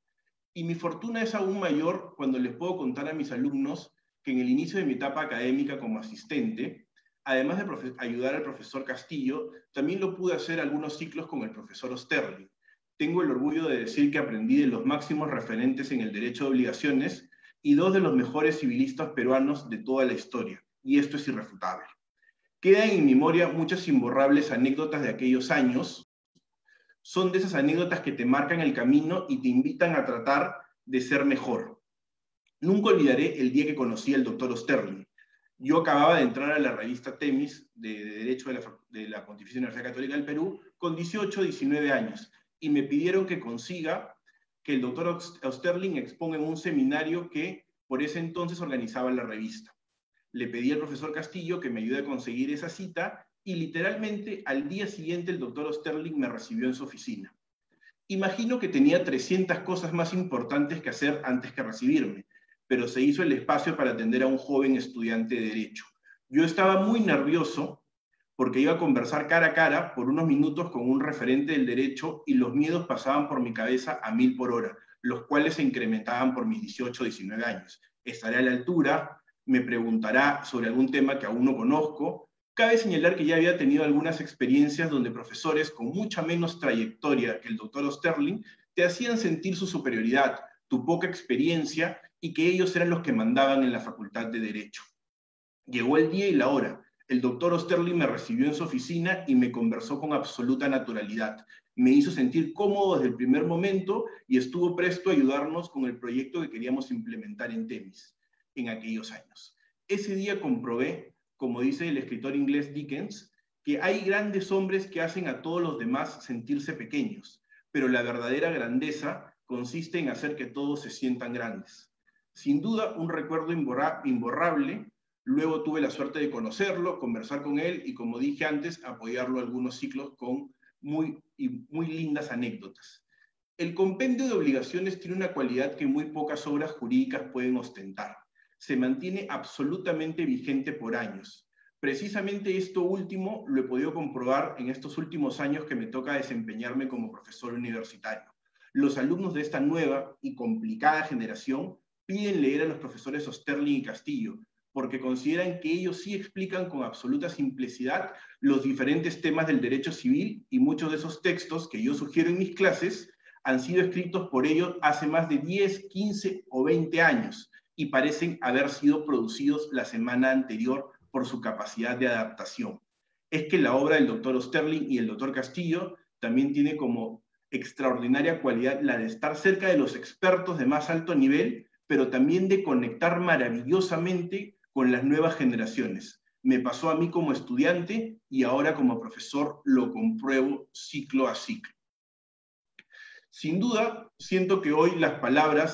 Y mi fortuna es aún mayor cuando les puedo contar a mis alumnos que en el inicio de mi etapa académica como asistente, además de ayudar al profesor Castillo, también lo pude hacer algunos ciclos con el profesor Osterling. Tengo el orgullo de decir que aprendí de los máximos referentes en el derecho de obligaciones y dos de los mejores civilistas peruanos de toda la historia, y esto es irrefutable. Quedan en mi memoria muchas imborrables anécdotas de aquellos años. Son de esas anécdotas que te marcan el camino y te invitan a tratar de ser mejor. Nunca olvidaré el día que conocí al doctor Osterling. Yo acababa de entrar a la revista Temis de, de Derecho de la, de la Pontificia Universidad Católica del Perú con dieciocho, diecinueve años y me pidieron que consiga que el doctor Osterling exponga en un seminario que por ese entonces organizaba la revista. Le pedí al profesor Castillo que me ayude a conseguir esa cita y literalmente al día siguiente el doctor Osterling me recibió en su oficina. Imagino que tenía trescientas cosas más importantes que hacer antes que recibirme, pero se hizo el espacio para atender a un joven estudiante de Derecho. Yo estaba muy nervioso porque iba a conversar cara a cara por unos minutos con un referente del derecho y los miedos pasaban por mi cabeza a mil por hora, los cuales se incrementaban por mis dieciocho, diecinueve años. ¿Estaré a la altura? ¿Me preguntará sobre algún tema que aún no conozco? Cabe señalar que ya había tenido algunas experiencias donde profesores con mucha menos trayectoria que el doctor Osterling te hacían sentir su superioridad, tu poca experiencia y que ellos eran los que mandaban en la Facultad de Derecho. Llegó el día y la hora. El doctor Osterling me recibió en su oficina y me conversó con absoluta naturalidad. Me hizo sentir cómodo desde el primer momento y estuvo presto a ayudarnos con el proyecto que queríamos implementar en Temis en aquellos años. Ese día comprobé, como dice el escritor inglés Dickens, que hay grandes hombres que hacen a todos los demás sentirse pequeños, pero la verdadera grandeza consiste en hacer que todos se sientan grandes. Sin duda, un recuerdo imborra- imborrable. Luego tuve la suerte de conocerlo, conversar con él y, como dije antes, apoyarlo algunos ciclos con muy, muy lindas anécdotas. El compendio de obligaciones tiene una cualidad que muy pocas obras jurídicas pueden ostentar. Se mantiene absolutamente vigente por años. Precisamente esto último lo he podido comprobar en estos últimos años que me toca desempeñarme como profesor universitario. Los alumnos de esta nueva y complicada generación piden leer a los profesores Osterling y Castillo, porque consideran que ellos sí explican con absoluta simplicidad los diferentes temas del derecho civil y muchos de esos textos que yo sugiero en mis clases han sido escritos por ellos hace más de diez, quince o veinte años y parecen haber sido producidos la semana anterior por su capacidad de adaptación. Es que la obra del doctor Osterling y el doctor Castillo también tiene como extraordinaria cualidad la de estar cerca de los expertos de más alto nivel, pero también de conectar maravillosamente con las nuevas generaciones. Me pasó a mí como estudiante y ahora como profesor lo compruebo ciclo a ciclo. Sin duda, siento que hoy las palabras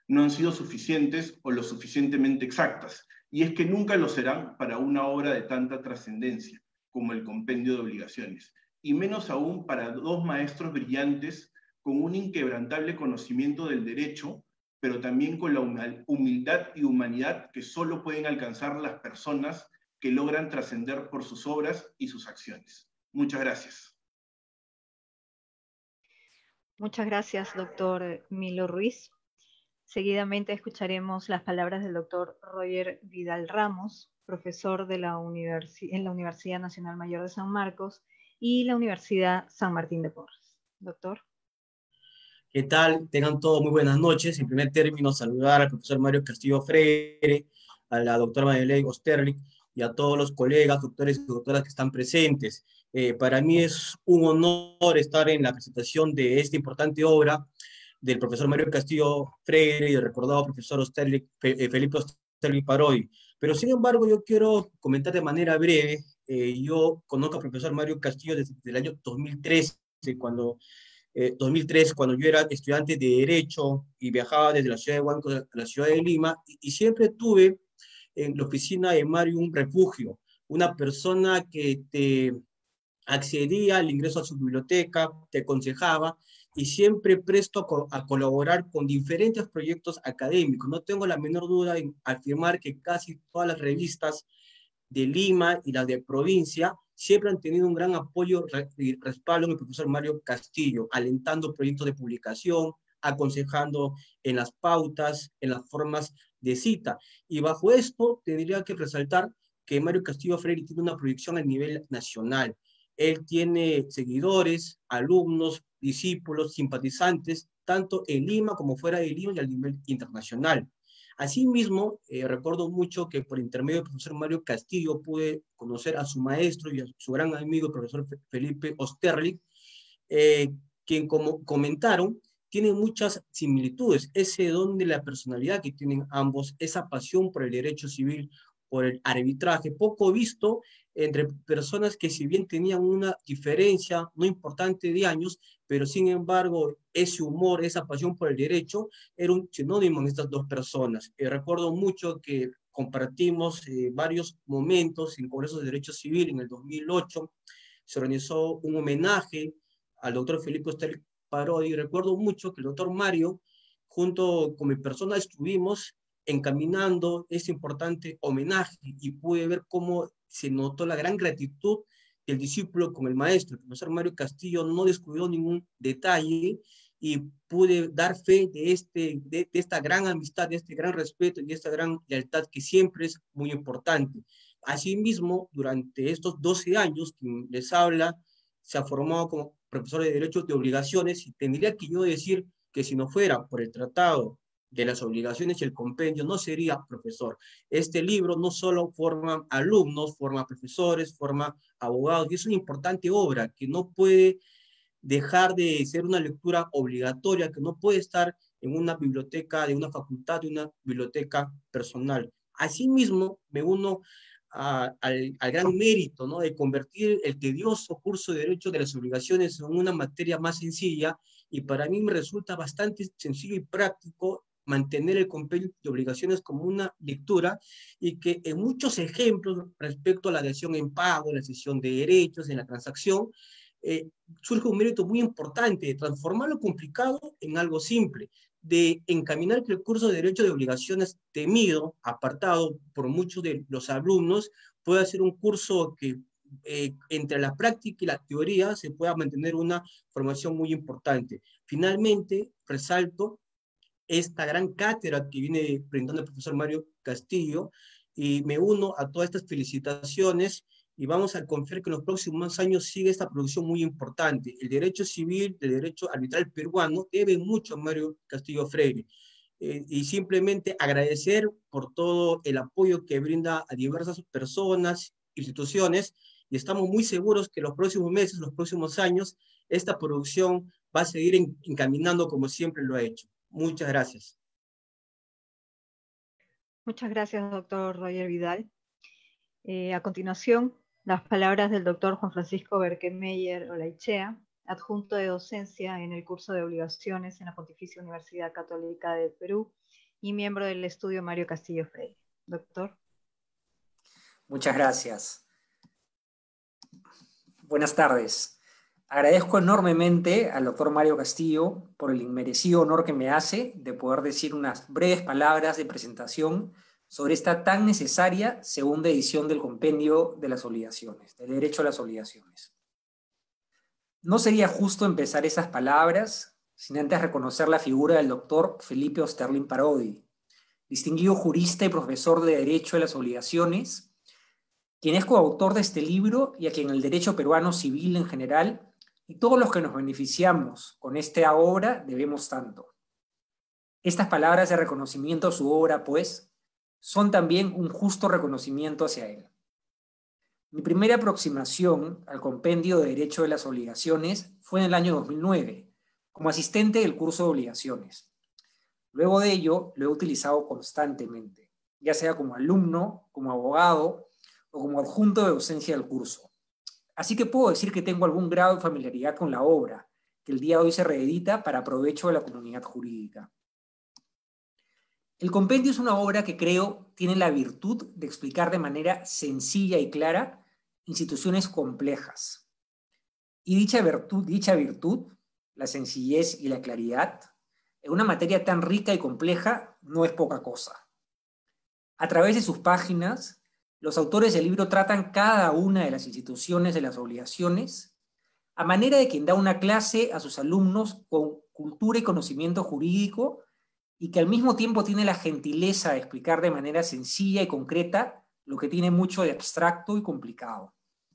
no han sido suficientes o lo suficientemente exactas, y es que nunca lo serán para una obra de tanta trascendencia como el Compendio de Obligaciones, y menos aún para dos maestros brillantes con un inquebrantable conocimiento del derecho, pero también con la humildad y humanidad que solo pueden alcanzar las personas que logran trascender por sus obras y sus acciones. Muchas gracias. Muchas gracias, doctor Milo Ruiz. Seguidamente escucharemos las palabras del doctor Roger Vidal Ramos, profesor de la Universi- en la Universidad Nacional Mayor de San Marcos y la Universidad San Martín de Porres. Doctor. ¿Qué tal? Tengan todos muy buenas noches. En primer término, saludar al profesor Mario Castillo Freire, a la doctora Madeleine Osterling y a todos los colegas, doctores y doctoras que están presentes. Eh, para mí es un honor estar en la presentación de esta importante obra del profesor Mario Castillo Freire y del recordado profesor Osterling, Felipe Osterling Parodi. Pero sin embargo, yo quiero comentar de manera breve. Eh, yo conozco al profesor Mario Castillo desde el año dos mil trece, cuando... Eh, dos mil tres, cuando yo era estudiante de Derecho y viajaba desde la ciudad de Huánuco a la ciudad de Lima, y, y siempre tuve en la oficina de Mario un refugio, una persona que te accedía al ingreso a su biblioteca, te aconsejaba, y siempre presto a, co a colaborar con diferentes proyectos académicos. No tengo la menor duda en afirmar que casi todas las revistas de Lima y las de provincia siempre han tenido un gran apoyo y respaldo en el profesor Mario Castillo, alentando proyectos de publicación, aconsejando en las pautas, en las formas de cita. Y bajo esto tendría que resaltar que Mario Castillo Freire tiene una proyección a nivel nacional. Él tiene seguidores, alumnos, discípulos, simpatizantes, tanto en Lima como fuera de Lima y a nivel internacional. Asimismo, eh, recuerdo mucho que por intermedio del profesor Mario Castillo pude conocer a su maestro y a su gran amigo, el profesor Felipe Osterling, eh, quien, como comentaron, tiene muchas similitudes. Ese don de la personalidad que tienen ambos, esa pasión por el derecho civil, por el arbitraje, poco visto entre personas que si bien tenían una diferencia no importante de años, pero sin embargo ese humor, esa pasión por el derecho era un sinónimo en estas dos personas. Eh, recuerdo mucho que compartimos eh, varios momentos en Congresos de Derecho Civil en el dos mil ocho, se organizó un homenaje al doctor Felipe Osterling Parodi, y recuerdo mucho que el doctor Mario, junto con mi persona, estuvimos encaminando este importante homenaje y pude ver cómo se notó la gran gratitud del discípulo con el maestro. El profesor Mario Castillo no descuidó ningún detalle y pude dar fe de, este, de, de esta gran amistad, de este gran respeto y de esta gran lealtad que siempre es muy importante. Asimismo, durante estos doce años, quien les habla se ha formado como profesor de Derecho de Obligaciones, y tendría que yo decir que si no fuera por el Tratado de las Obligaciones y el Compendio, no sería profesor. Este libro no solo forma alumnos, forma profesores, forma abogados, y es una importante obra que no puede dejar de ser una lectura obligatoria, que no puede estar en una biblioteca de una facultad, de una biblioteca personal. Asimismo, me uno a, al, al gran mérito, ¿no?, de convertir el tedioso curso de Derecho de las Obligaciones en una materia más sencilla, y para mí me resulta bastante sencillo y práctico mantener el compendio de obligaciones como una lectura, y que en muchos ejemplos respecto a la adhesión en pago, la cesión de derechos, en la transacción, eh, surge un mérito muy importante de transformar lo complicado en algo simple, de encaminar que el curso de Derecho de Obligaciones, temido, apartado por muchos de los alumnos, pueda ser un curso que eh, entre la práctica y la teoría se pueda mantener una formación muy importante. Finalmente, resalto esta gran cátedra que viene brindando el profesor Mario Castillo, y me uno a todas estas felicitaciones, y vamos a confiar que en los próximos años sigue esta producción muy importante. El derecho civil, el derecho arbitral peruano debe mucho a Mario Castillo Freire, eh, y simplemente agradecer por todo el apoyo que brinda a diversas personas, instituciones, y estamos muy seguros que los próximos meses, los próximos años, esta producción va a seguir en, encaminando como siempre lo ha hecho. Muchas gracias. Muchas gracias, doctor Roger Vidal. Eh, a continuación, las palabras del doctor Juan Francisco Berkemeyer Olaichea, adjunto de docencia en el curso de obligaciones en la Pontificia Universidad Católica del Perú y miembro del estudio Mario Castillo Freire. Doctor. Muchas gracias. Buenas tardes. Agradezco enormemente al doctor Mario Castillo por el inmerecido honor que me hace de poder decir unas breves palabras de presentación sobre esta tan necesaria segunda edición del Compendio de las Obligaciones, del Derecho a las Obligaciones. No sería justo empezar esas palabras sin antes reconocer la figura del doctor Felipe Osterlin Parodi, distinguido jurista y profesor de Derecho a las Obligaciones, quien es coautor de este libro y a quien el derecho peruano civil en general y todos los que nos beneficiamos con esta obra debemos tanto. Estas palabras de reconocimiento a su obra, pues, son también un justo reconocimiento hacia él. Mi primera aproximación al Compendio de Derecho de las Obligaciones fue en el año dos mil nueve, como asistente del curso de obligaciones. Luego de ello, lo he utilizado constantemente, ya sea como alumno, como abogado o como adjunto de docencia del curso. Así que puedo decir que tengo algún grado de familiaridad con la obra, que el día de hoy se reedita para provecho de la comunidad jurídica. El compendio es una obra que creo tiene la virtud de explicar de manera sencilla y clara instituciones complejas. Y dicha virtud, dicha virtud, la sencillez y la claridad, en una materia tan rica y compleja, no es poca cosa. A través de sus páginas, los autores del libro tratan cada una de las instituciones de las obligaciones a manera de quien da una clase a sus alumnos con cultura y conocimiento jurídico y que al mismo tiempo tiene la gentileza de explicar de manera sencilla y concreta lo que tiene mucho de abstracto y complicado.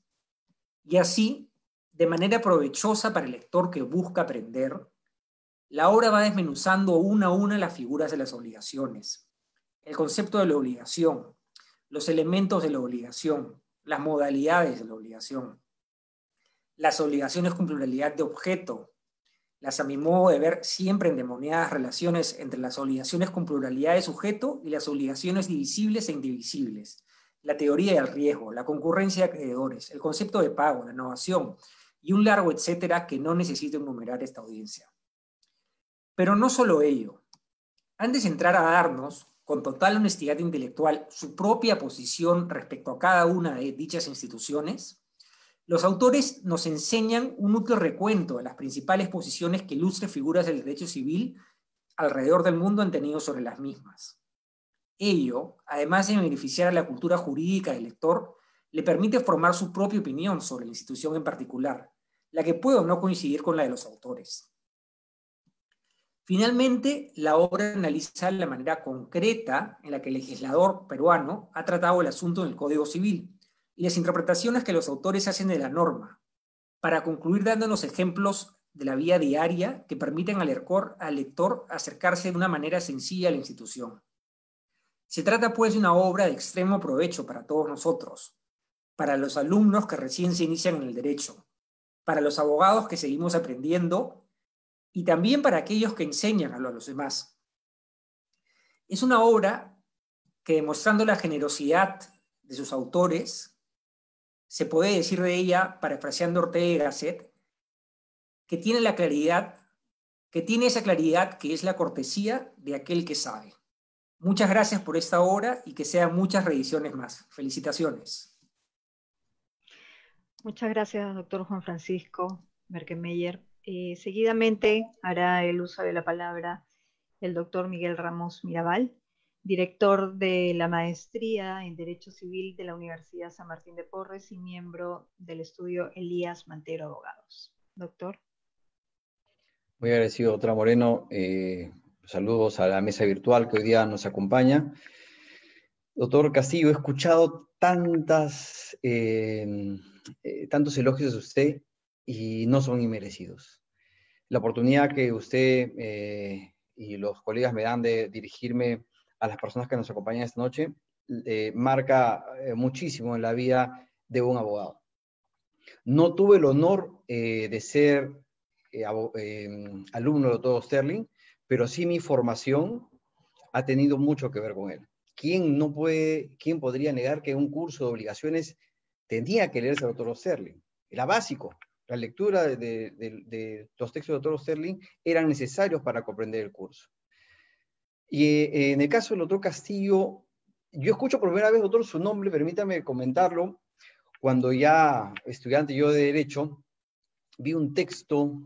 Y así, de manera provechosa para el lector que busca aprender, la obra va desmenuzando una a una las figuras de las obligaciones, el concepto de la obligación, los elementos de la obligación, las modalidades de la obligación, las obligaciones con pluralidad de objeto, las a mi modo de ver siempre endemoniadas relaciones entre las obligaciones con pluralidad de sujeto y las obligaciones divisibles e indivisibles, la teoría del riesgo, la concurrencia de acreedores, el concepto de pago, la innovación y un largo etcétera que no necesito enumerar esta audiencia. Pero no solo ello. Antes de entrar a darnos, con total honestidad intelectual, su propia posición respecto a cada una de dichas instituciones, los autores nos enseñan un útil recuento de las principales posiciones que ilustres figuras del derecho civil alrededor del mundo han tenido sobre las mismas. Ello, además de beneficiar a la cultura jurídica del lector, le permite formar su propia opinión sobre la institución en particular, la que puede o no coincidir con la de los autores. Finalmente, la obra analiza la manera concreta en la que el legislador peruano ha tratado el asunto en el Código Civil y las interpretaciones que los autores hacen de la norma, para concluir dándonos ejemplos de la vida diaria que permiten al lector, al lector acercarse de una manera sencilla a la institución. Se trata pues de una obra de extremo provecho para todos nosotros, para los alumnos que recién se inician en el derecho, para los abogados que seguimos aprendiendo y también para aquellos que enseñan a los demás. Es una obra que, demostrando la generosidad de sus autores, se puede decir de ella, parafraseando Ortega y Gasset, que tiene la claridad, que tiene esa claridad que es la cortesía de aquel que sabe. Muchas gracias por esta obra y que sean muchas reediciones más. Felicitaciones. Muchas gracias, doctor Juan Francisco Merkemeyer. Eh, seguidamente hará el uso de la palabra el doctor Miguel Ramos Mirabal, director de la Maestría en Derecho Civil de la Universidad San Martín de Porres y miembro del estudio Elías Mantero Abogados. Doctor. Muy agradecido, doctora Moreno. Eh, saludos a la mesa virtual que hoy día nos acompaña. Doctor Castillo, he escuchado tantas, eh, eh, tantos elogios de usted y no son inmerecidos. La oportunidad que usted eh, y los colegas me dan de dirigirme a las personas que nos acompañan esta noche eh, marca eh, muchísimo en la vida de un abogado. No tuve el honor eh, de ser eh, eh, alumno del doctor Osterlin, pero sí mi formación ha tenido mucho que ver con él. ¿Quién, no puede, quién podría negar que un curso de obligaciones tenía que leerse al doctor Osterlin? Era básico. La lectura de, de, de, de los textos del doctor Osterlin eran necesarios para comprender el curso. Y eh, en el caso del doctor Castillo, yo escucho por primera vez, doctor, su nombre, permítame comentarlo, cuando ya estudiante yo de Derecho, vi un texto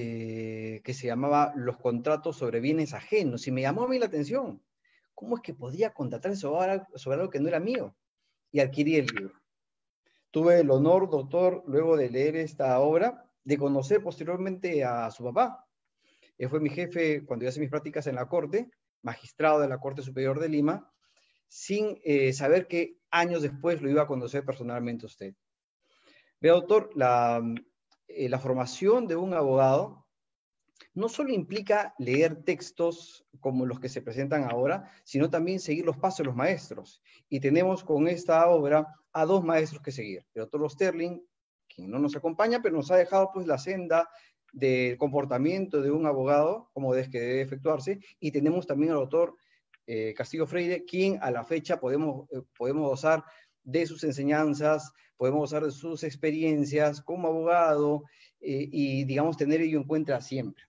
eh, que se llamaba Los contratos sobre bienes ajenos, y me llamó a mí la atención. ¿Cómo es que podía contratar sobre, sobre algo que no era mío? Y adquirí el libro. Tuve el honor, doctor, luego de leer esta obra, de conocer posteriormente a su papá. Él fue mi jefe cuando yo hice mis prácticas en la Corte, magistrado de la Corte Superior de Lima, sin eh, saber que años después lo iba a conocer personalmente usted. Vea, doctor, la, eh, la formación de un abogado no solo implica leer textos como los que se presentan ahora, sino también seguir los pasos de los maestros. Y tenemos con esta obra a dos maestros que seguir. El doctor Sterling, quien no nos acompaña, pero nos ha dejado pues la senda del comportamiento de un abogado, como es que debe efectuarse, y tenemos también al doctor eh, Castillo Freire, quien a la fecha podemos, eh, podemos gozar de sus enseñanzas, podemos gozar de sus experiencias como abogado, eh, y digamos tener ello en cuenta siempre.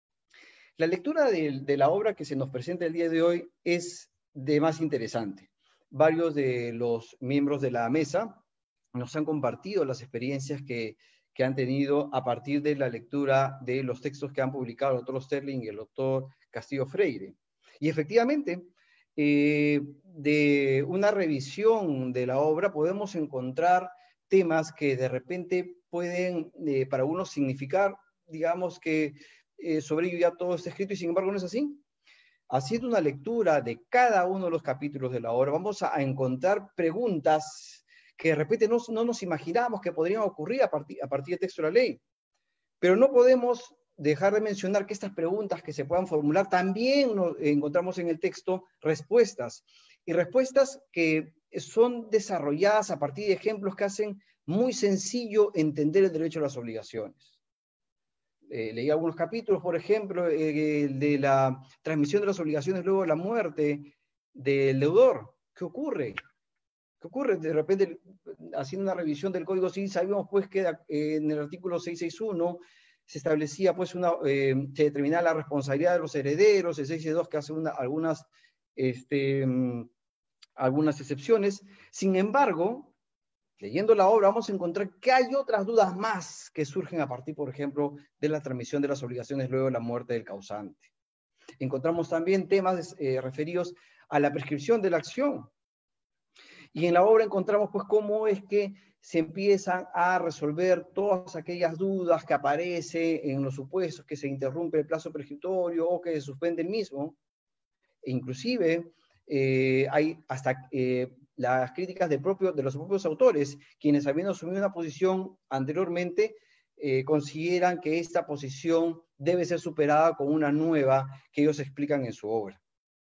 La lectura de, de la obra que se nos presenta el día de hoy es de más interesante. Varios de los miembros de la mesa nos han compartido las experiencias que, que han tenido a partir de la lectura de los textos que han publicado el doctor Sterling y el doctor Castillo Freire. Y efectivamente, eh, de una revisión de la obra podemos encontrar temas que de repente pueden eh, para uno significar, digamos que Eh, sobre ello ya todo está escrito, y sin embargo no es así. Haciendo una lectura de cada uno de los capítulos de la obra, vamos a, a encontrar preguntas que de repente no, no nos imaginamos que podrían ocurrir a partir, a partir del texto de la ley. Pero no podemos dejar de mencionar que estas preguntas que se puedan formular, también nos, eh, encontramos en el texto respuestas, y respuestas que son desarrolladas a partir de ejemplos que hacen muy sencillo entender el derecho a las obligaciones. Eh, leí algunos capítulos, por ejemplo, eh, de la transmisión de las obligaciones luego de la muerte del deudor. ¿Qué ocurre? ¿Qué ocurre? De repente, haciendo una revisión del Código Civil, sabíamos pues que eh, en el artículo seiscientos sesenta y uno se establecía, pues, una, eh, se determinaba la responsabilidad de los herederos, el seiscientos sesenta y dos que hace una, algunas, este, algunas excepciones. Sin embargo, leyendo la obra vamos a encontrar que hay otras dudas más que surgen a partir, por ejemplo, de la transmisión de las obligaciones luego de la muerte del causante. Encontramos también temas eh, referidos a la prescripción de la acción. Y en la obra encontramos pues cómo es que se empiezan a resolver todas aquellas dudas que aparecen en los supuestos que se interrumpe el plazo prescriptorio o que se suspende el mismo. E inclusive eh, hay hasta... Eh, las críticas de, propio, de los propios autores, quienes habiendo asumido una posición anteriormente, eh, consideran que esta posición debe ser superada con una nueva que ellos explican en su obra.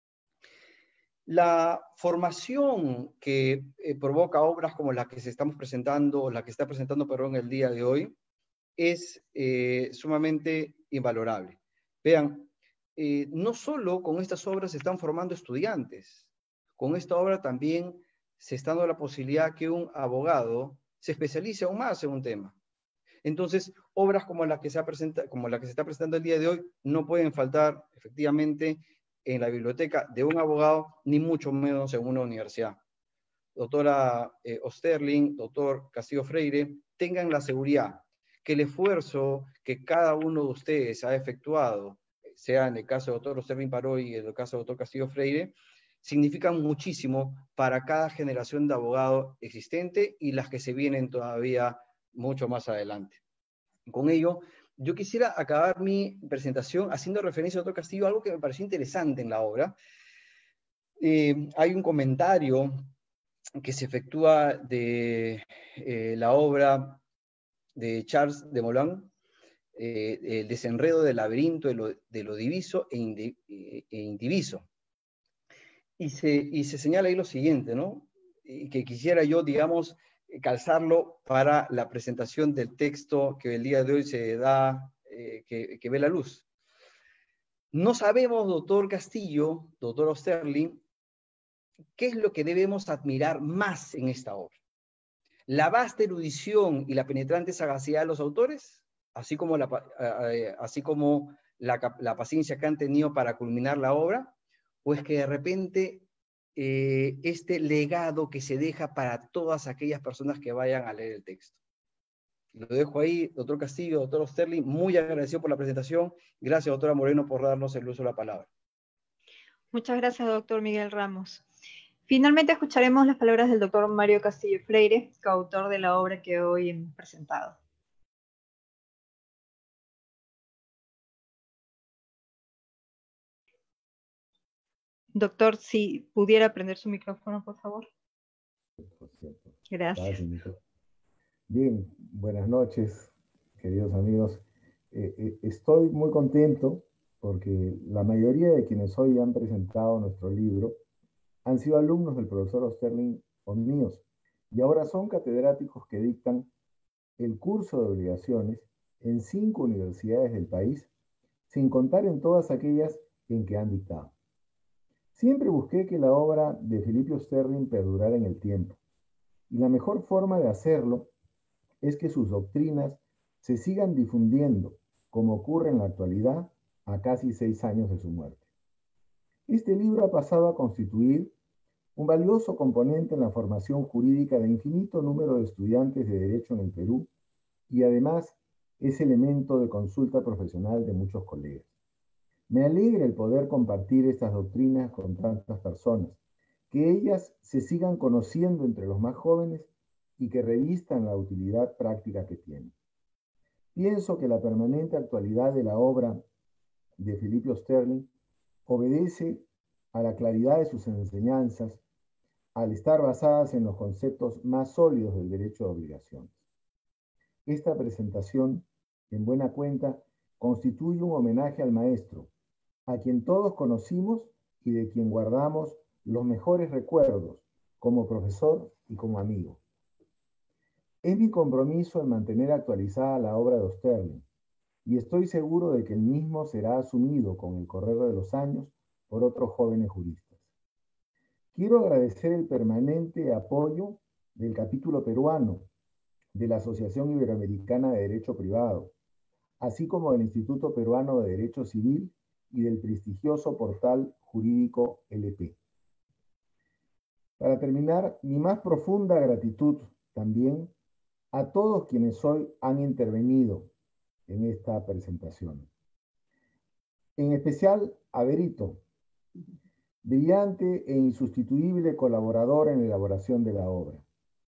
La formación que eh, provoca obras como la que se estamos presentando, la que está presentando Perón el día de hoy, es eh, sumamente invalorable. Vean, eh, no solo con estas obras se están formando estudiantes, con esta obra también se está dando la posibilidad que un abogado se especialice aún más en un tema. Entonces, obras como la que se, ha presenta, como la que se está presentando el día de hoy no pueden faltar, efectivamente, en la biblioteca de un abogado, ni mucho menos en una universidad. Doctora eh, Osterling, doctor Castillo Freire, tengan la seguridad que el esfuerzo que cada uno de ustedes ha efectuado, sea en el caso del doctor Osterling Paroy y en el caso del doctor Castillo Freire, significan muchísimo para cada generación de abogado existente y las que se vienen todavía mucho más adelante. Con ello, yo quisiera acabar mi presentación haciendo referencia al doctor Castillo a algo que me pareció interesante en la obra. Eh, hay un comentario que se efectúa de eh, la obra de Charles de Maupassant, eh, El desenredo del laberinto de lo, de lo diviso e, indi, e indiviso. Y se, y se señala ahí lo siguiente, ¿no? Y que quisiera yo, digamos, calzarlo para la presentación del texto que el día de hoy se da, eh, que, que ve la luz. No sabemos, doctor Castillo, doctor Osterling, qué es lo que debemos admirar más en esta obra. La vasta erudición y la penetrante sagacidad de los autores, así como la, así como la, la paciencia que han tenido para culminar la obra, ¿O es que de repente eh, este legado que se deja para todas aquellas personas que vayan a leer el texto? Lo dejo ahí, doctor Castillo, doctor Sterling, muy agradecido por la presentación. Gracias, doctora Moreno, por darnos el uso de la palabra. Muchas gracias, doctor Miguel Ramos. Finalmente escucharemos las palabras del doctor Mario Castillo Freire, coautor de la obra que hoy hemos presentado. Doctor, si pudiera prender su micrófono, por favor. Gracias. Bien, buenas noches, queridos amigos. Eh, eh, estoy muy contento porque la mayoría de quienes hoy han presentado nuestro libro han sido alumnos del profesor Osterling o míos, y ahora son catedráticos que dictan el curso de obligaciones en cinco universidades del país, sin contar en todas aquellas en que han dictado. Siempre busqué que la obra de Felipe Osterling perdurara en el tiempo, y la mejor forma de hacerlo es que sus doctrinas se sigan difundiendo, como ocurre en la actualidad, a casi seis años de su muerte. Este libro ha pasado a constituir un valioso componente en la formación jurídica de infinito número de estudiantes de Derecho en el Perú, y además es elemento de consulta profesional de muchos colegas. Me alegra el poder compartir estas doctrinas con tantas personas, que ellas se sigan conociendo entre los más jóvenes y que revistan la utilidad práctica que tienen. Pienso que la permanente actualidad de la obra de Felipe Osterling obedece a la claridad de sus enseñanzas, al estar basadas en los conceptos más sólidos del derecho de obligaciones. Esta presentación, en buena cuenta, constituye un homenaje al maestro, a quien todos conocimos y de quien guardamos los mejores recuerdos como profesor y como amigo. Es mi compromiso el mantener actualizada la obra de Osterling, y estoy seguro de que el mismo será asumido con el correr de los años por otros jóvenes juristas. Quiero agradecer el permanente apoyo del capítulo peruano de la Asociación Iberoamericana de Derecho Privado, así como del Instituto Peruano de Derecho Civil y del prestigioso portal jurídico L P. Para terminar, mi más profunda gratitud también a todos quienes hoy han intervenido en esta presentación. En especial a Berito, brillante e insustituible colaborador en la elaboración de la obra.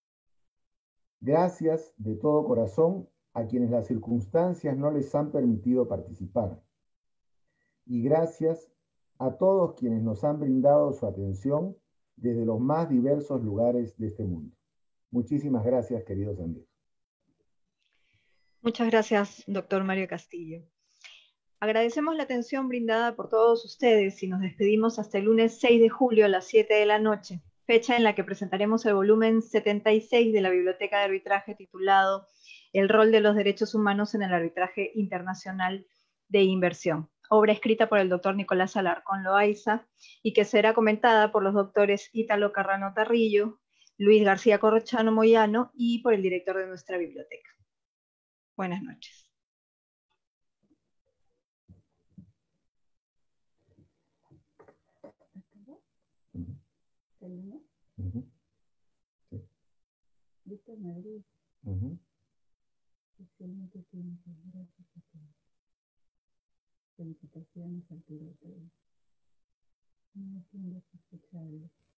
Gracias de todo corazón a quienes las circunstancias no les han permitido participar. Y gracias a todos quienes nos han brindado su atención desde los más diversos lugares de este mundo. Muchísimas gracias, queridos amigos. Muchas gracias, doctor Mario Castillo. Agradecemos la atención brindada por todos ustedes y nos despedimos hasta el lunes seis de julio a las siete de la noche, fecha en la que presentaremos el volumen setenta y seis de la Biblioteca de Arbitraje titulado El rol de los derechos humanos en el arbitraje internacional de inversión, obra escrita por el doctor Nicolás Alarcón Loaiza y que será comentada por los doctores Ítalo Carrano Tarrillo, Luis García Corrochano Moyano y por el director de nuestra biblioteca. Buenas noches. Uh-huh. Uh-huh. Sí. Víctor Madrid. Uh-huh. Excelente tiempo, gracias a todos. Felicitaciones al piloto. No entiendo escucharlo.